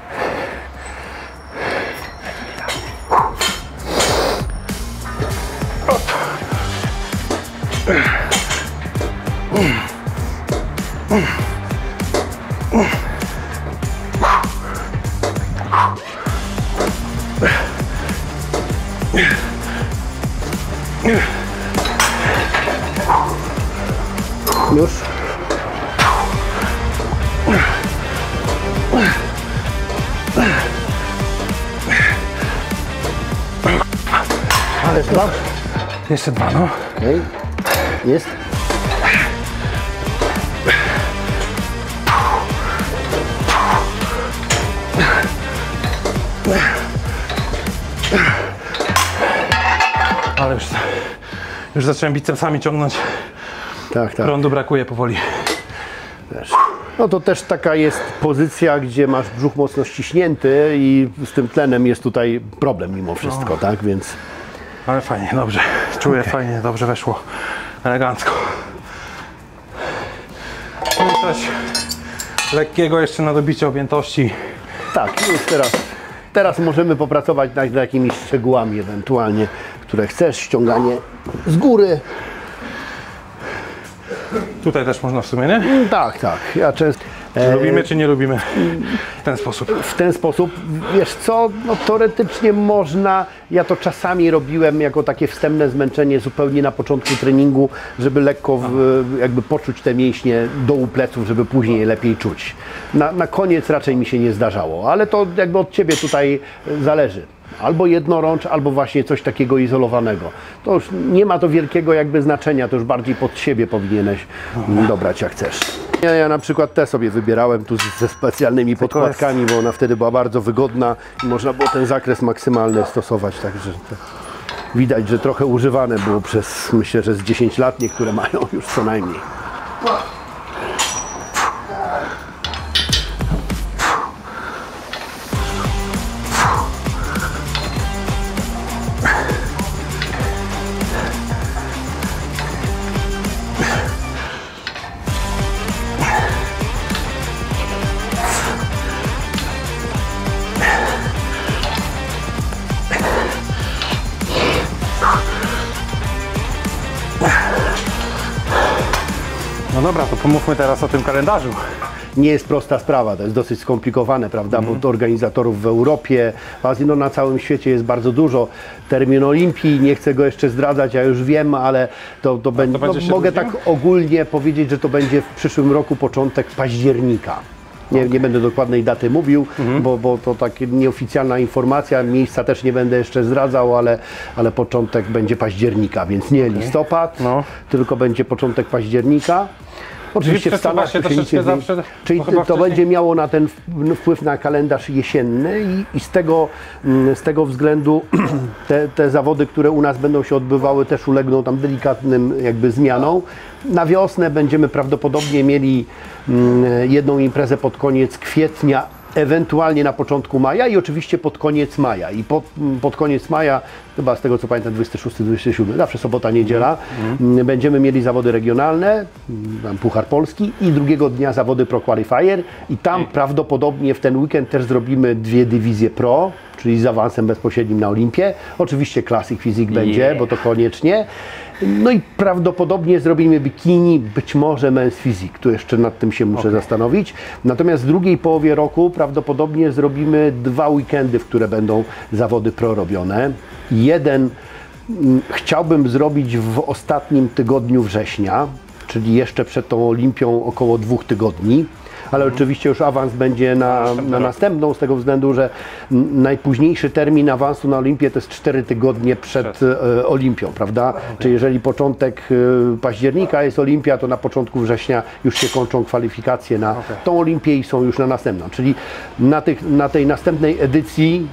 Już. Ale dwa. Jeszcze dwa, no. Okej. Jest. Ale już, już zacząłem bicepsami ciągnąć. Tak, tak. Prądu brakuje powoli. Wiesz. No to też taka jest pozycja, gdzie masz brzuch mocno ściśnięty i z tym tlenem jest tutaj problem mimo wszystko, no. Tak? Więc... Ale fajnie, dobrze. Czuję okay. Fajnie, dobrze weszło. Elegancko. No i coś lekkiego jeszcze na dobicie objętości. Tak, już teraz, teraz możemy popracować nad jakimiś szczegółami ewentualnie, które chcesz, ściąganie z góry. Tutaj też można w sumie, nie? Tak, tak. Ja często... Czy lubimy, czy nie lubimy w ten sposób? W ten sposób, wiesz co, no teoretycznie można, ja to czasami robiłem jako takie wstępne zmęczenie zupełnie na początku treningu, żeby lekko w, jakby poczuć te mięśnie dołu pleców, żeby później je lepiej czuć. Na, na koniec raczej mi się nie zdarzało, ale to jakby od Ciebie tutaj zależy. Albo jednorącz, albo właśnie coś takiego izolowanego. To już nie ma to wielkiego jakby znaczenia, to już bardziej pod siebie powinieneś Dobra. dobrać jak chcesz. Ja, ja na przykład te sobie wybierałem tu ze specjalnymi podkładkami, bo ona wtedy była bardzo wygodna i można było ten zakres maksymalny stosować, także widać, że trochę używane było przez, myślę, że z dziesięć lat, niektóre mają już co najmniej. No dobra, to pomówmy teraz o tym kalendarzu. Nie jest prosta sprawa, to jest dosyć skomplikowane, prawda, mm. bo to organizatorów w Europie, w Azji, no na całym świecie jest bardzo dużo. Termin Olimpii, nie chcę go jeszcze zdradzać, ja już wiem, ale to, to, będzie, to będzie no, mogę tak ogólnie powiedzieć, że to będzie w przyszłym roku początek października. Nie, nie będę dokładnej daty mówił, mhm. bo, bo to taka nieoficjalna informacja, miejsca też nie będę jeszcze zdradzał, ale, ale początek będzie października, więc nie okay. listopad, no. tylko będzie początek października. Oczywiście w Stanach się nic nie zawsze, czyli to, to będzie miało na ten wpływ na kalendarz jesienny i, i z, tego, z tego względu te, te zawody, które u nas będą się odbywały, też ulegną tam delikatnym jakby zmianom. Na wiosnę będziemy prawdopodobnie mieli jedną imprezę pod koniec kwietnia, ewentualnie na początku maja i oczywiście pod koniec maja. I pod, pod koniec maja, chyba z tego co pamiętam, dwudziesty szósty dwudziesty siódmy, zawsze sobota, niedziela, mm. będziemy mieli zawody regionalne, tam Puchar Polski i drugiego dnia zawody Pro Qualifier i tam mm. prawdopodobnie w ten weekend też zrobimy dwie dywizje Pro, czyli z awansem bezpośrednim na Olimpię. Oczywiście Classic Physique będzie, yeah. bo to koniecznie. No i prawdopodobnie zrobimy bikini, być może Men's Physique, tu jeszcze nad tym się muszę okay. zastanowić. Natomiast w drugiej połowie roku prawdopodobnie zrobimy dwa weekendy, w które będą zawody pro robione. Jeden m, chciałbym zrobić w ostatnim tygodniu września, czyli jeszcze przed tą Olimpią około dwóch tygodni. Ale mhm. oczywiście już awans będzie na, na następną, z tego względu, że najpóźniejszy termin awansu na Olimpię to jest cztery tygodnie przed, przed. E, Olimpią, prawda? Okay. Czyli jeżeli początek e, października jest Olimpia, to na początku września już się kończą kwalifikacje na okay. tą Olimpię i są już na następną. Czyli na, tych, na tej następnej edycji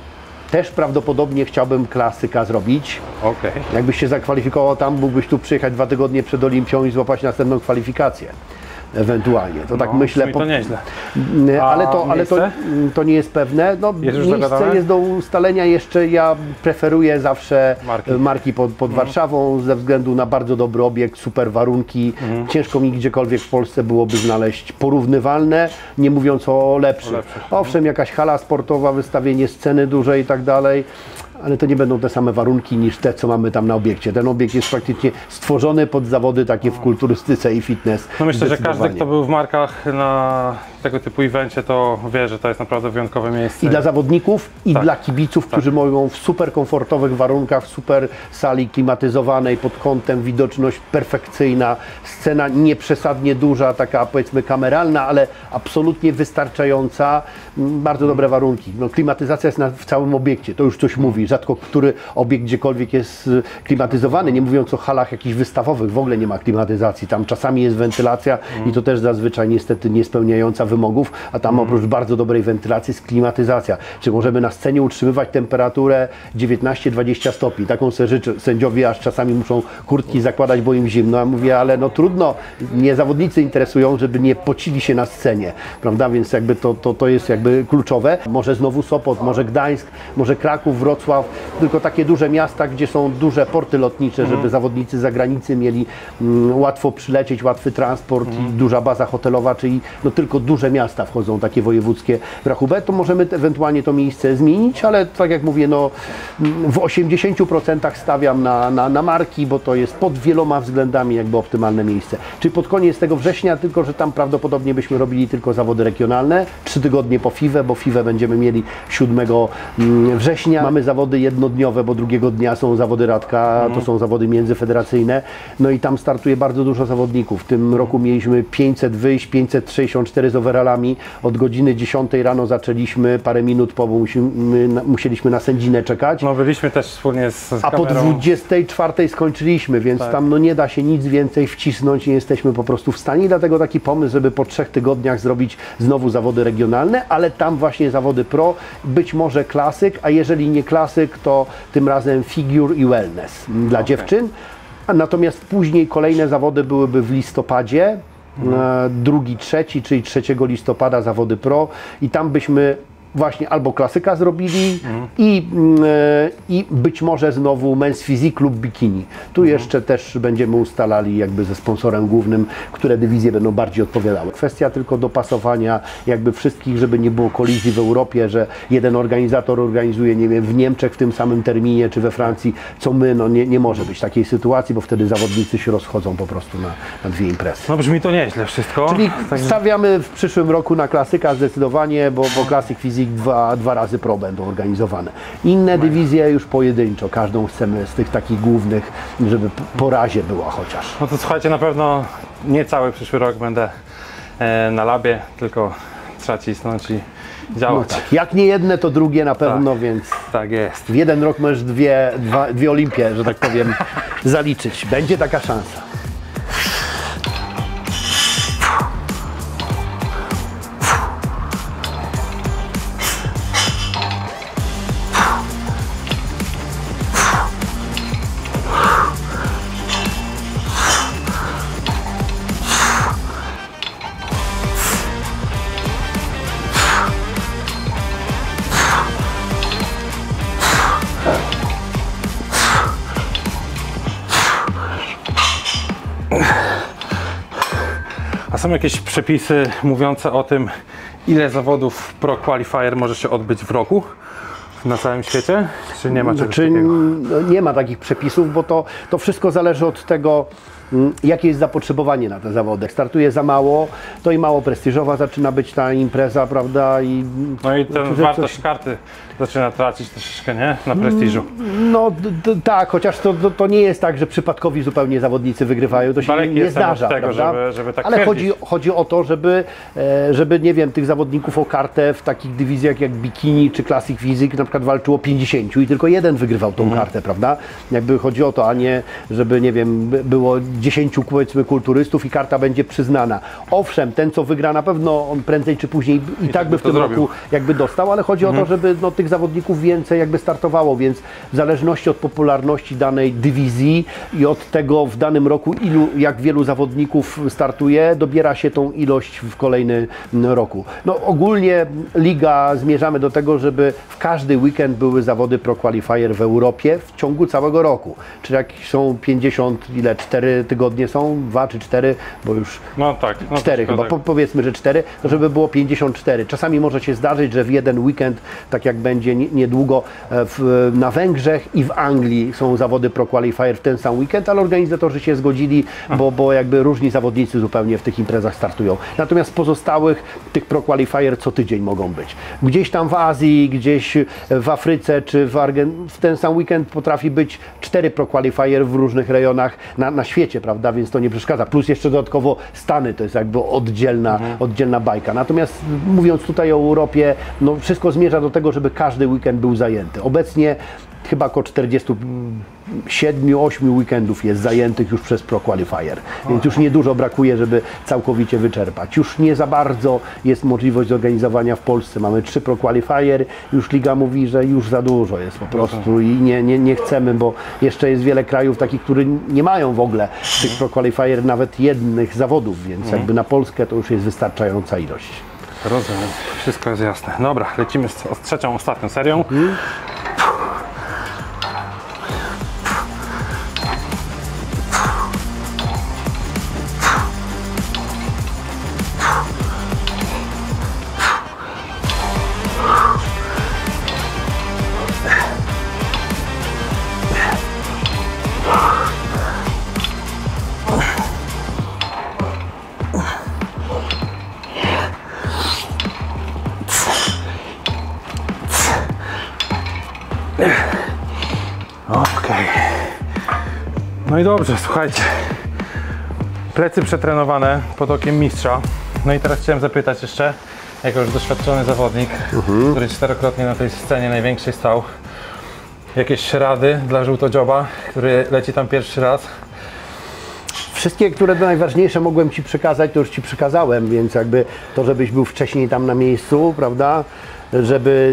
Też prawdopodobnie chciałbym klasyka zrobić. Okej. Jakbyś się zakwalifikował tam, mógłbyś tu przyjechać dwa tygodnie przed Olimpią i złapać następną kwalifikację. Ewentualnie. To tak No, myślę. brzmi to nieźle. Ale, A to, ale to, miejsce? to nie jest pewne. No, Jest już miejsce dogadane? jest do ustalenia jeszcze. Ja preferuję zawsze Marki. marki pod, pod Mhm. Warszawą ze względu na bardzo dobry obiekt, super warunki. Mhm. Ciężko mi gdziekolwiek w Polsce byłoby znaleźć porównywalne, nie mówiąc o lepszych. O lepszych. Owszem, jakaś hala sportowa, wystawienie sceny dużej i tak dalej. Ale to nie będą te same warunki niż te, co mamy tam na obiekcie. Ten obiekt jest praktycznie stworzony pod zawody takie w kulturystyce i fitness. No myślę, że każdy, Zdecydowanie. kto był w markach na tego typu evencie, to wie, że to jest naprawdę wyjątkowe miejsce. I dla zawodników, i Tak. dla kibiców, którzy mogą w super komfortowych warunkach, w super sali klimatyzowanej, pod kątem widoczność perfekcyjna, scena nieprzesadnie duża, taka powiedzmy kameralna, ale absolutnie wystarczająca, m, bardzo dobre warunki. No, klimatyzacja jest na, w całym obiekcie, to już coś mówi. Rzadko który obiekt gdziekolwiek jest y, klimatyzowany, nie mówiąc o halach jakichś wystawowych, w ogóle nie ma klimatyzacji. Tam czasami jest wentylacja i to też zazwyczaj niestety nie spełniająca wymogów, a tam oprócz bardzo dobrej wentylacji jest klimatyzacja. Czy możemy na scenie utrzymywać temperaturę dziewiętnaście dwadzieścia stopni? Taką sobie życzę. Sędziowie aż czasami muszą kurtki zakładać, bo im zimno. Ja mówię, ale no trudno, mnie zawodnicy interesują, żeby nie pocili się na scenie, prawda? Więc jakby to, to, to jest jakby kluczowe. Może znowu Sopot, może Gdańsk, może Kraków, Wrocław, tylko takie duże miasta, gdzie są duże porty lotnicze, żeby Mhm. zawodnicy z zagranicy mieli mm, łatwo przylecieć, łatwy transport i duża baza hotelowa, czyli no tylko duże miasta wchodzą, takie wojewódzkie w rachubę, to możemy te- ewentualnie to miejsce zmienić, ale tak jak mówię, no mm, w osiemdziesięciu procentach stawiam na, na, na marki, bo to jest pod wieloma względami jakby optymalne miejsce. Czyli pod koniec tego września, tylko że tam prawdopodobnie byśmy robili tylko zawody regionalne, trzy tygodnie po FIWE, bo FIWE będziemy mieli siódmego mm, września. Mamy zawody jednodniowe, bo drugiego dnia są zawody Radka, to są zawody międzyfederacyjne, no i tam startuje bardzo dużo zawodników. W tym roku mieliśmy pięćset wyjść, pięćset sześćdziesiąt cztery z overallami. Od godziny dziesiątej rano zaczęliśmy, parę minut po, bo musimy, na- musieliśmy na sędzinę czekać. No byliśmy też wspólnie z, z A po kamerą. dwudziestej czwartej skończyliśmy, więc Tak. tam no nie da się nic więcej wcisnąć, nie jesteśmy po prostu w stanie. I dlatego taki pomysł, żeby po trzech tygodniach zrobić znowu zawody regionalne, ale tam właśnie zawody pro, być może klasyk, a jeżeli nie klasyk, to tym razem figure i wellness dla dziewczyn. A natomiast później kolejne zawody byłyby w listopadzie, e, drugi, trzeci, czyli trzeciego listopada zawody pro i tam byśmy właśnie albo klasyka zrobili i, mm, e, i być może znowu Men's Physique lub bikini. Tu jeszcze też będziemy ustalali jakby ze sponsorem głównym, które dywizje będą bardziej odpowiadały. Kwestia tylko dopasowania jakby wszystkich, żeby nie było kolizji w Europie, że jeden organizator organizuje, nie wiem, w Niemczech w tym samym terminie, czy we Francji, co my, no nie, nie może być takiej sytuacji, bo wtedy zawodnicy się rozchodzą po prostu na, na dwie imprezy. No brzmi to nieźle wszystko. Czyli Także- stawiamy w przyszłym roku na klasyka zdecydowanie, bo, bo klasyk fizyk dwa, dwa razy pro będą organizowane. Inne dywizje już pojedynczo, każdą chcemy z tych takich głównych, żeby p- po razie była chociaż. No to słuchajcie, na pewno nie cały przyszły rok będę e, na labie, tylko trzeba cisnąć i No działać. tak, jak nie jedne, to drugie na pewno, więc Tak jest. w jeden rok możesz dwie, dwa, dwie olimpie, że tak powiem, zaliczyć. Będzie taka szansa. A są jakieś przepisy mówiące o tym, ile zawodów Pro Qualifier może się odbyć w roku na całym świecie? Czy nie ma czegoś Znaczy, takiego? no, nie ma takich przepisów, bo to, to wszystko zależy od tego, mm, jakie jest zapotrzebowanie na te zawody. Jak startuje za mało, to i mało prestiżowa zaczyna być ta impreza, prawda? I, No i tę że wartość coś- karty zaczyna tracić troszeczkę, nie? Na prestiżu. No d- d- tak, chociaż to, to, to nie jest tak, że przypadkowi zupełnie zawodnicy wygrywają, to się Daleki nie, nie jestem od zdarza, tego, prawda? żeby- żeby tak Ale twierdzić. chodzi, chodzi o to, żeby, e, żeby, nie wiem, tych zawodników o kartę w takich dywizjach jak bikini czy Classic Physique na przykład walczyło pięćdziesięciu i tylko jeden wygrywał tą Mhm. kartę, prawda? Jakby chodzi o to, a nie, żeby, nie wiem, by- było dziesięciu powiedzmy kulturystów i karta będzie przyznana. Owszem, ten co wygra na pewno on prędzej czy później i, I tak by w tym zrobił. roku jakby dostał, ale chodzi mhm. o to, żeby no, tych zawodników więcej jakby startowało, więc w zależności od popularności danej dywizji i od tego w danym roku ilu, jak wielu zawodników startuje, dobiera się tą ilość w kolejnym roku. No ogólnie liga zmierzamy do tego, żeby w każdy weekend były zawody Pro Qualifier w Europie w ciągu całego roku. Czyli jak są pięćdziesiąt, ile, cztery tygodnie są? Dwa czy cztery, bo już no tak, no cztery chyba, tak. po, powiedzmy, że cztery, to żeby było pięćdziesiąt cztery. Czasami może się zdarzyć, że w jeden weekend, tak jak będzie niedługo w, na Węgrzech i w Anglii są zawody Pro Qualifier w ten sam weekend, ale organizatorzy się zgodzili, bo, bo jakby różni zawodnicy zupełnie w tych imprezach startują. Natomiast pozostałych tych Pro Qualifier co tydzień mogą być. Gdzieś tam w Azji, gdzieś w Afryce czy w Argen- w ten sam weekend potrafi być cztery Pro Qualifier w różnych rejonach na, na świecie, prawda, więc to nie przeszkadza. Plus jeszcze dodatkowo Stany, to jest jakby oddzielna, mhm. oddzielna bajka. Natomiast mówiąc tutaj o Europie, no wszystko zmierza do tego, żeby każdy weekend był zajęty. Obecnie chyba około czterdzieści siedem osiem weekendów jest zajętych już przez Pro Qualifier, więc już niedużo brakuje, żeby całkowicie wyczerpać. Już nie za bardzo jest możliwość zorganizowania w Polsce. Mamy trzy Pro Qualifier, już liga mówi, że już za dużo jest po prostu i nie, nie, nie chcemy, bo jeszcze jest wiele krajów takich, które nie mają w ogóle tych Pro Qualifier nawet jednych zawodów, więc mhm. jakby na Polskę to już jest wystarczająca ilość. Rozumiem, wszystko jest jasne. Dobra, lecimy z, z trzecią, ostatnią serią. Mhm. Okej. No i dobrze, słuchajcie. Plecy przetrenowane pod okiem mistrza. No i teraz chciałem zapytać jeszcze, jako już doświadczony zawodnik, uh-huh. który czterokrotnie na tej scenie największej stał, jakieś rady dla żółtodzioba, który leci tam pierwszy raz? Wszystkie, które najważniejsze mogłem Ci przekazać, to już Ci przekazałem, więc jakby to, żebyś był wcześniej tam na miejscu, prawda? Żeby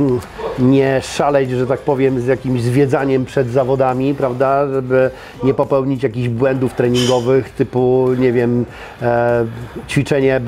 nie szaleć, że tak powiem, z jakimś zwiedzaniem przed zawodami, prawda, żeby nie popełnić jakichś błędów treningowych typu, nie wiem, e, ćwiczenie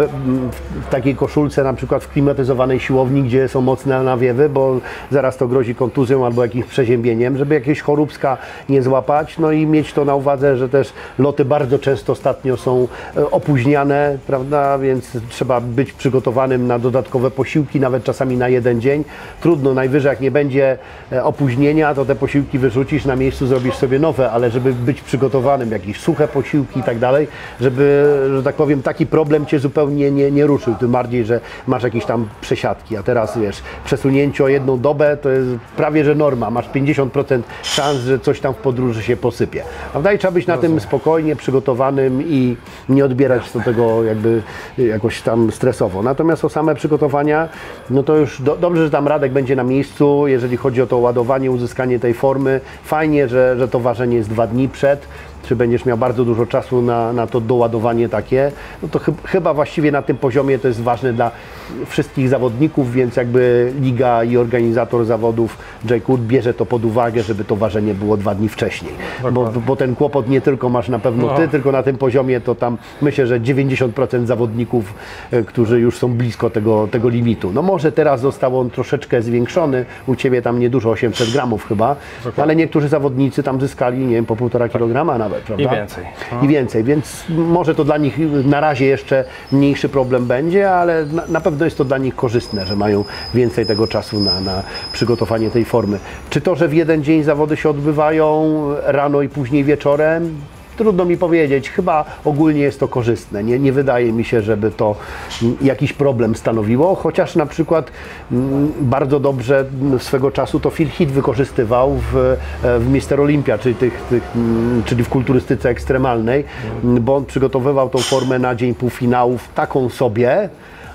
w takiej koszulce, na przykład w klimatyzowanej siłowni, gdzie są mocne nawiewy, bo zaraz to grozi kontuzją albo jakimś przeziębieniem, żeby jakieś choróbska nie złapać, no i mieć to na uwadze, że też loty bardzo często ostatnio są opóźniane, prawda, więc trzeba być przygotowanym na dodatkowe posiłki, nawet czasami na jeden dzień. Trudno, najwyżej jak nie będzie opóźnienia, to te posiłki wyrzucisz, na miejscu zrobisz sobie nowe, ale żeby być przygotowanym, jakieś suche posiłki i tak dalej, żeby, że tak powiem, taki problem Cię zupełnie nie, nie ruszył, tym bardziej, że masz jakieś tam przesiadki, a teraz wiesz, przesunięcie o jedną dobę to jest prawie, że norma, masz pięćdziesiąt procent szans, że coś tam w podróży się posypie. Prawda? I trzeba być na Rozumiem. tym spokojnie, przygotowanym i nie odbierać do tego jakby jakoś tam stresowo. Natomiast o same przygotowania, no to już do, dobrze, że tam Radek będzie na miejscu, jeżeli chodzi o to ładowanie, uzyskanie tej formy. Fajnie, że, że to ważenie jest dwa dni przed. Czy będziesz miał bardzo dużo czasu na, na to doładowanie takie, no to ch chyba właściwie na tym poziomie to jest ważne dla wszystkich zawodników, więc jakby liga i organizator zawodów Jake Wood bierze to pod uwagę, żeby to ważenie było dwa dni wcześniej, bo, bo ten kłopot nie tylko masz na pewno ty, no. tylko na tym poziomie to tam myślę, że dziewięćdziesiąt procent zawodników, którzy już są blisko tego, tego limitu. No może teraz został on troszeczkę zwiększony, u Ciebie tam niedużo, osiemset gramów chyba, Dokładnie. ale niektórzy zawodnicy tam zyskali, nie wiem, po półtora kilograma nawet. Prawda? I więcej. No. I więcej, więc może to dla nich na razie jeszcze mniejszy problem będzie, ale na, na pewno jest to dla nich korzystne, że mają więcej tego czasu na, na przygotowanie tej formy. Czy to, że w jeden dzień zawody się odbywają rano i później wieczorem? Trudno mi powiedzieć, chyba ogólnie jest to korzystne. Nie, nie wydaje mi się, żeby to jakiś problem stanowiło, chociaż na przykład m, bardzo dobrze swego czasu to Phil Heath wykorzystywał w, w mister Olympia, czyli, tych, tych, m, czyli w kulturystyce ekstremalnej, bo on przygotowywał tą formę na dzień półfinałów taką sobie,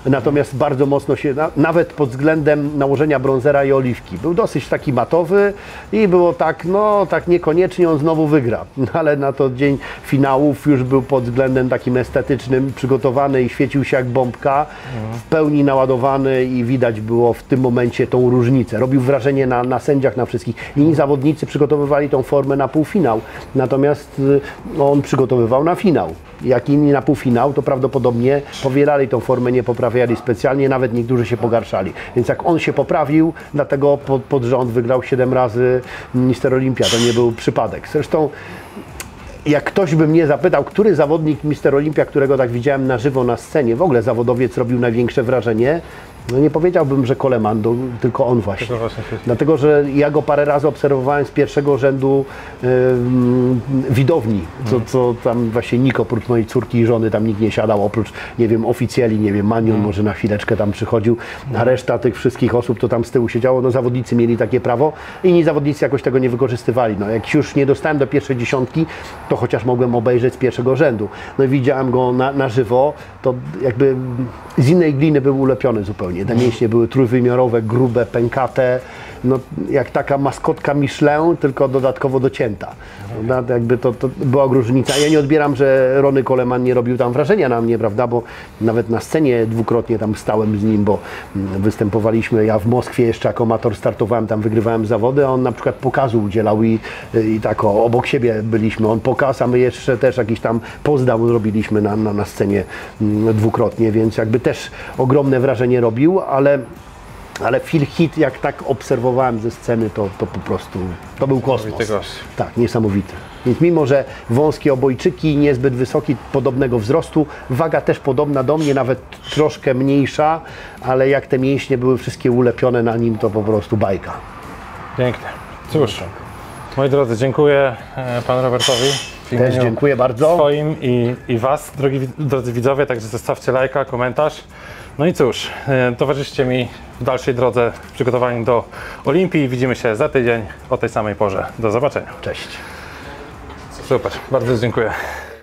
natomiast bardzo mocno się, na, nawet pod względem nałożenia brązera i oliwki. Był dosyć taki matowy i było tak, no tak niekoniecznie on znowu wygra, ale na to dzień finałów już był pod względem takim estetycznym przygotowany i świecił się jak bombka, w pełni naładowany i widać było w tym momencie tą różnicę. Robił wrażenie na, na sędziach, na wszystkich. Inni zawodnicy przygotowywali tą formę na półfinał, natomiast no, on przygotowywał na finał. Jak inni na półfinał, to prawdopodobnie powielali tą formę, nie poprawiali specjalnie, nawet niektórzy się pogarszali. Więc jak on się poprawił, dlatego pod, pod rząd wygrał siedem razy Mister Olimpia. To nie był przypadek. Zresztą jak ktoś by mnie zapytał, który zawodnik Mister Olimpia, którego tak widziałem na żywo na scenie, w ogóle zawodowiec robił największe wrażenie, no nie powiedziałbym, że Coleman, do, tylko on właśnie. Tylko właśnie Dlatego, że ja go parę razy obserwowałem z pierwszego rzędu yy, widowni, co, co tam właśnie nikt oprócz mojej córki i żony tam nikt nie siadał, oprócz, nie wiem, oficjeli, nie wiem, Manion może na chwileczkę tam przychodził, a reszta tych wszystkich osób to tam z tyłu siedziało, no zawodnicy mieli takie prawo, inni zawodnicy jakoś tego nie wykorzystywali. No jak już nie dostałem do pierwszej dziesiątki, to chociaż mogłem obejrzeć z pierwszego rzędu. No i widziałem go na, na żywo, to jakby z innej gliny był ulepiony zupełnie. Te mięśnie były trójwymiarowe, grube, pękate, no jak taka maskotka Michelin, tylko dodatkowo docięta. No, jakby to, to była różnica. Ja nie odbieram, że Ronny Coleman nie robił tam wrażenia na mnie, prawda, bo nawet na scenie dwukrotnie tam stałem z nim, bo występowaliśmy, ja w Moskwie jeszcze jako amator startowałem, tam wygrywałem zawody, a on na przykład pokazu udzielał i, i tak o, obok siebie byliśmy, on pokaz, a my jeszcze też jakiś tam pozdał zrobiliśmy na, na, na scenie dwukrotnie, więc jakby też ogromne wrażenie robił, ale Ale Phil Heath, jak tak obserwowałem ze sceny, to, to po prostu, to był kosmos. Tak, niesamowity. Więc mimo, że wąskie obojczyki, niezbyt wysoki, podobnego wzrostu, waga też podobna do mnie, nawet troszkę mniejsza, ale jak te mięśnie były wszystkie ulepione na nim, to po prostu bajka. Pięknie. Cóż, moi drodzy, dziękuję panu Robertowi. Też dziękuję bardzo. Swoim i, i was, drogi, drodzy widzowie, także zostawcie lajka, komentarz. No i cóż, towarzyszcie mi w dalszej drodze w przygotowaniu do Olimpii. Widzimy się za tydzień o tej samej porze. Do zobaczenia. Cześć. Super, bardzo dziękuję.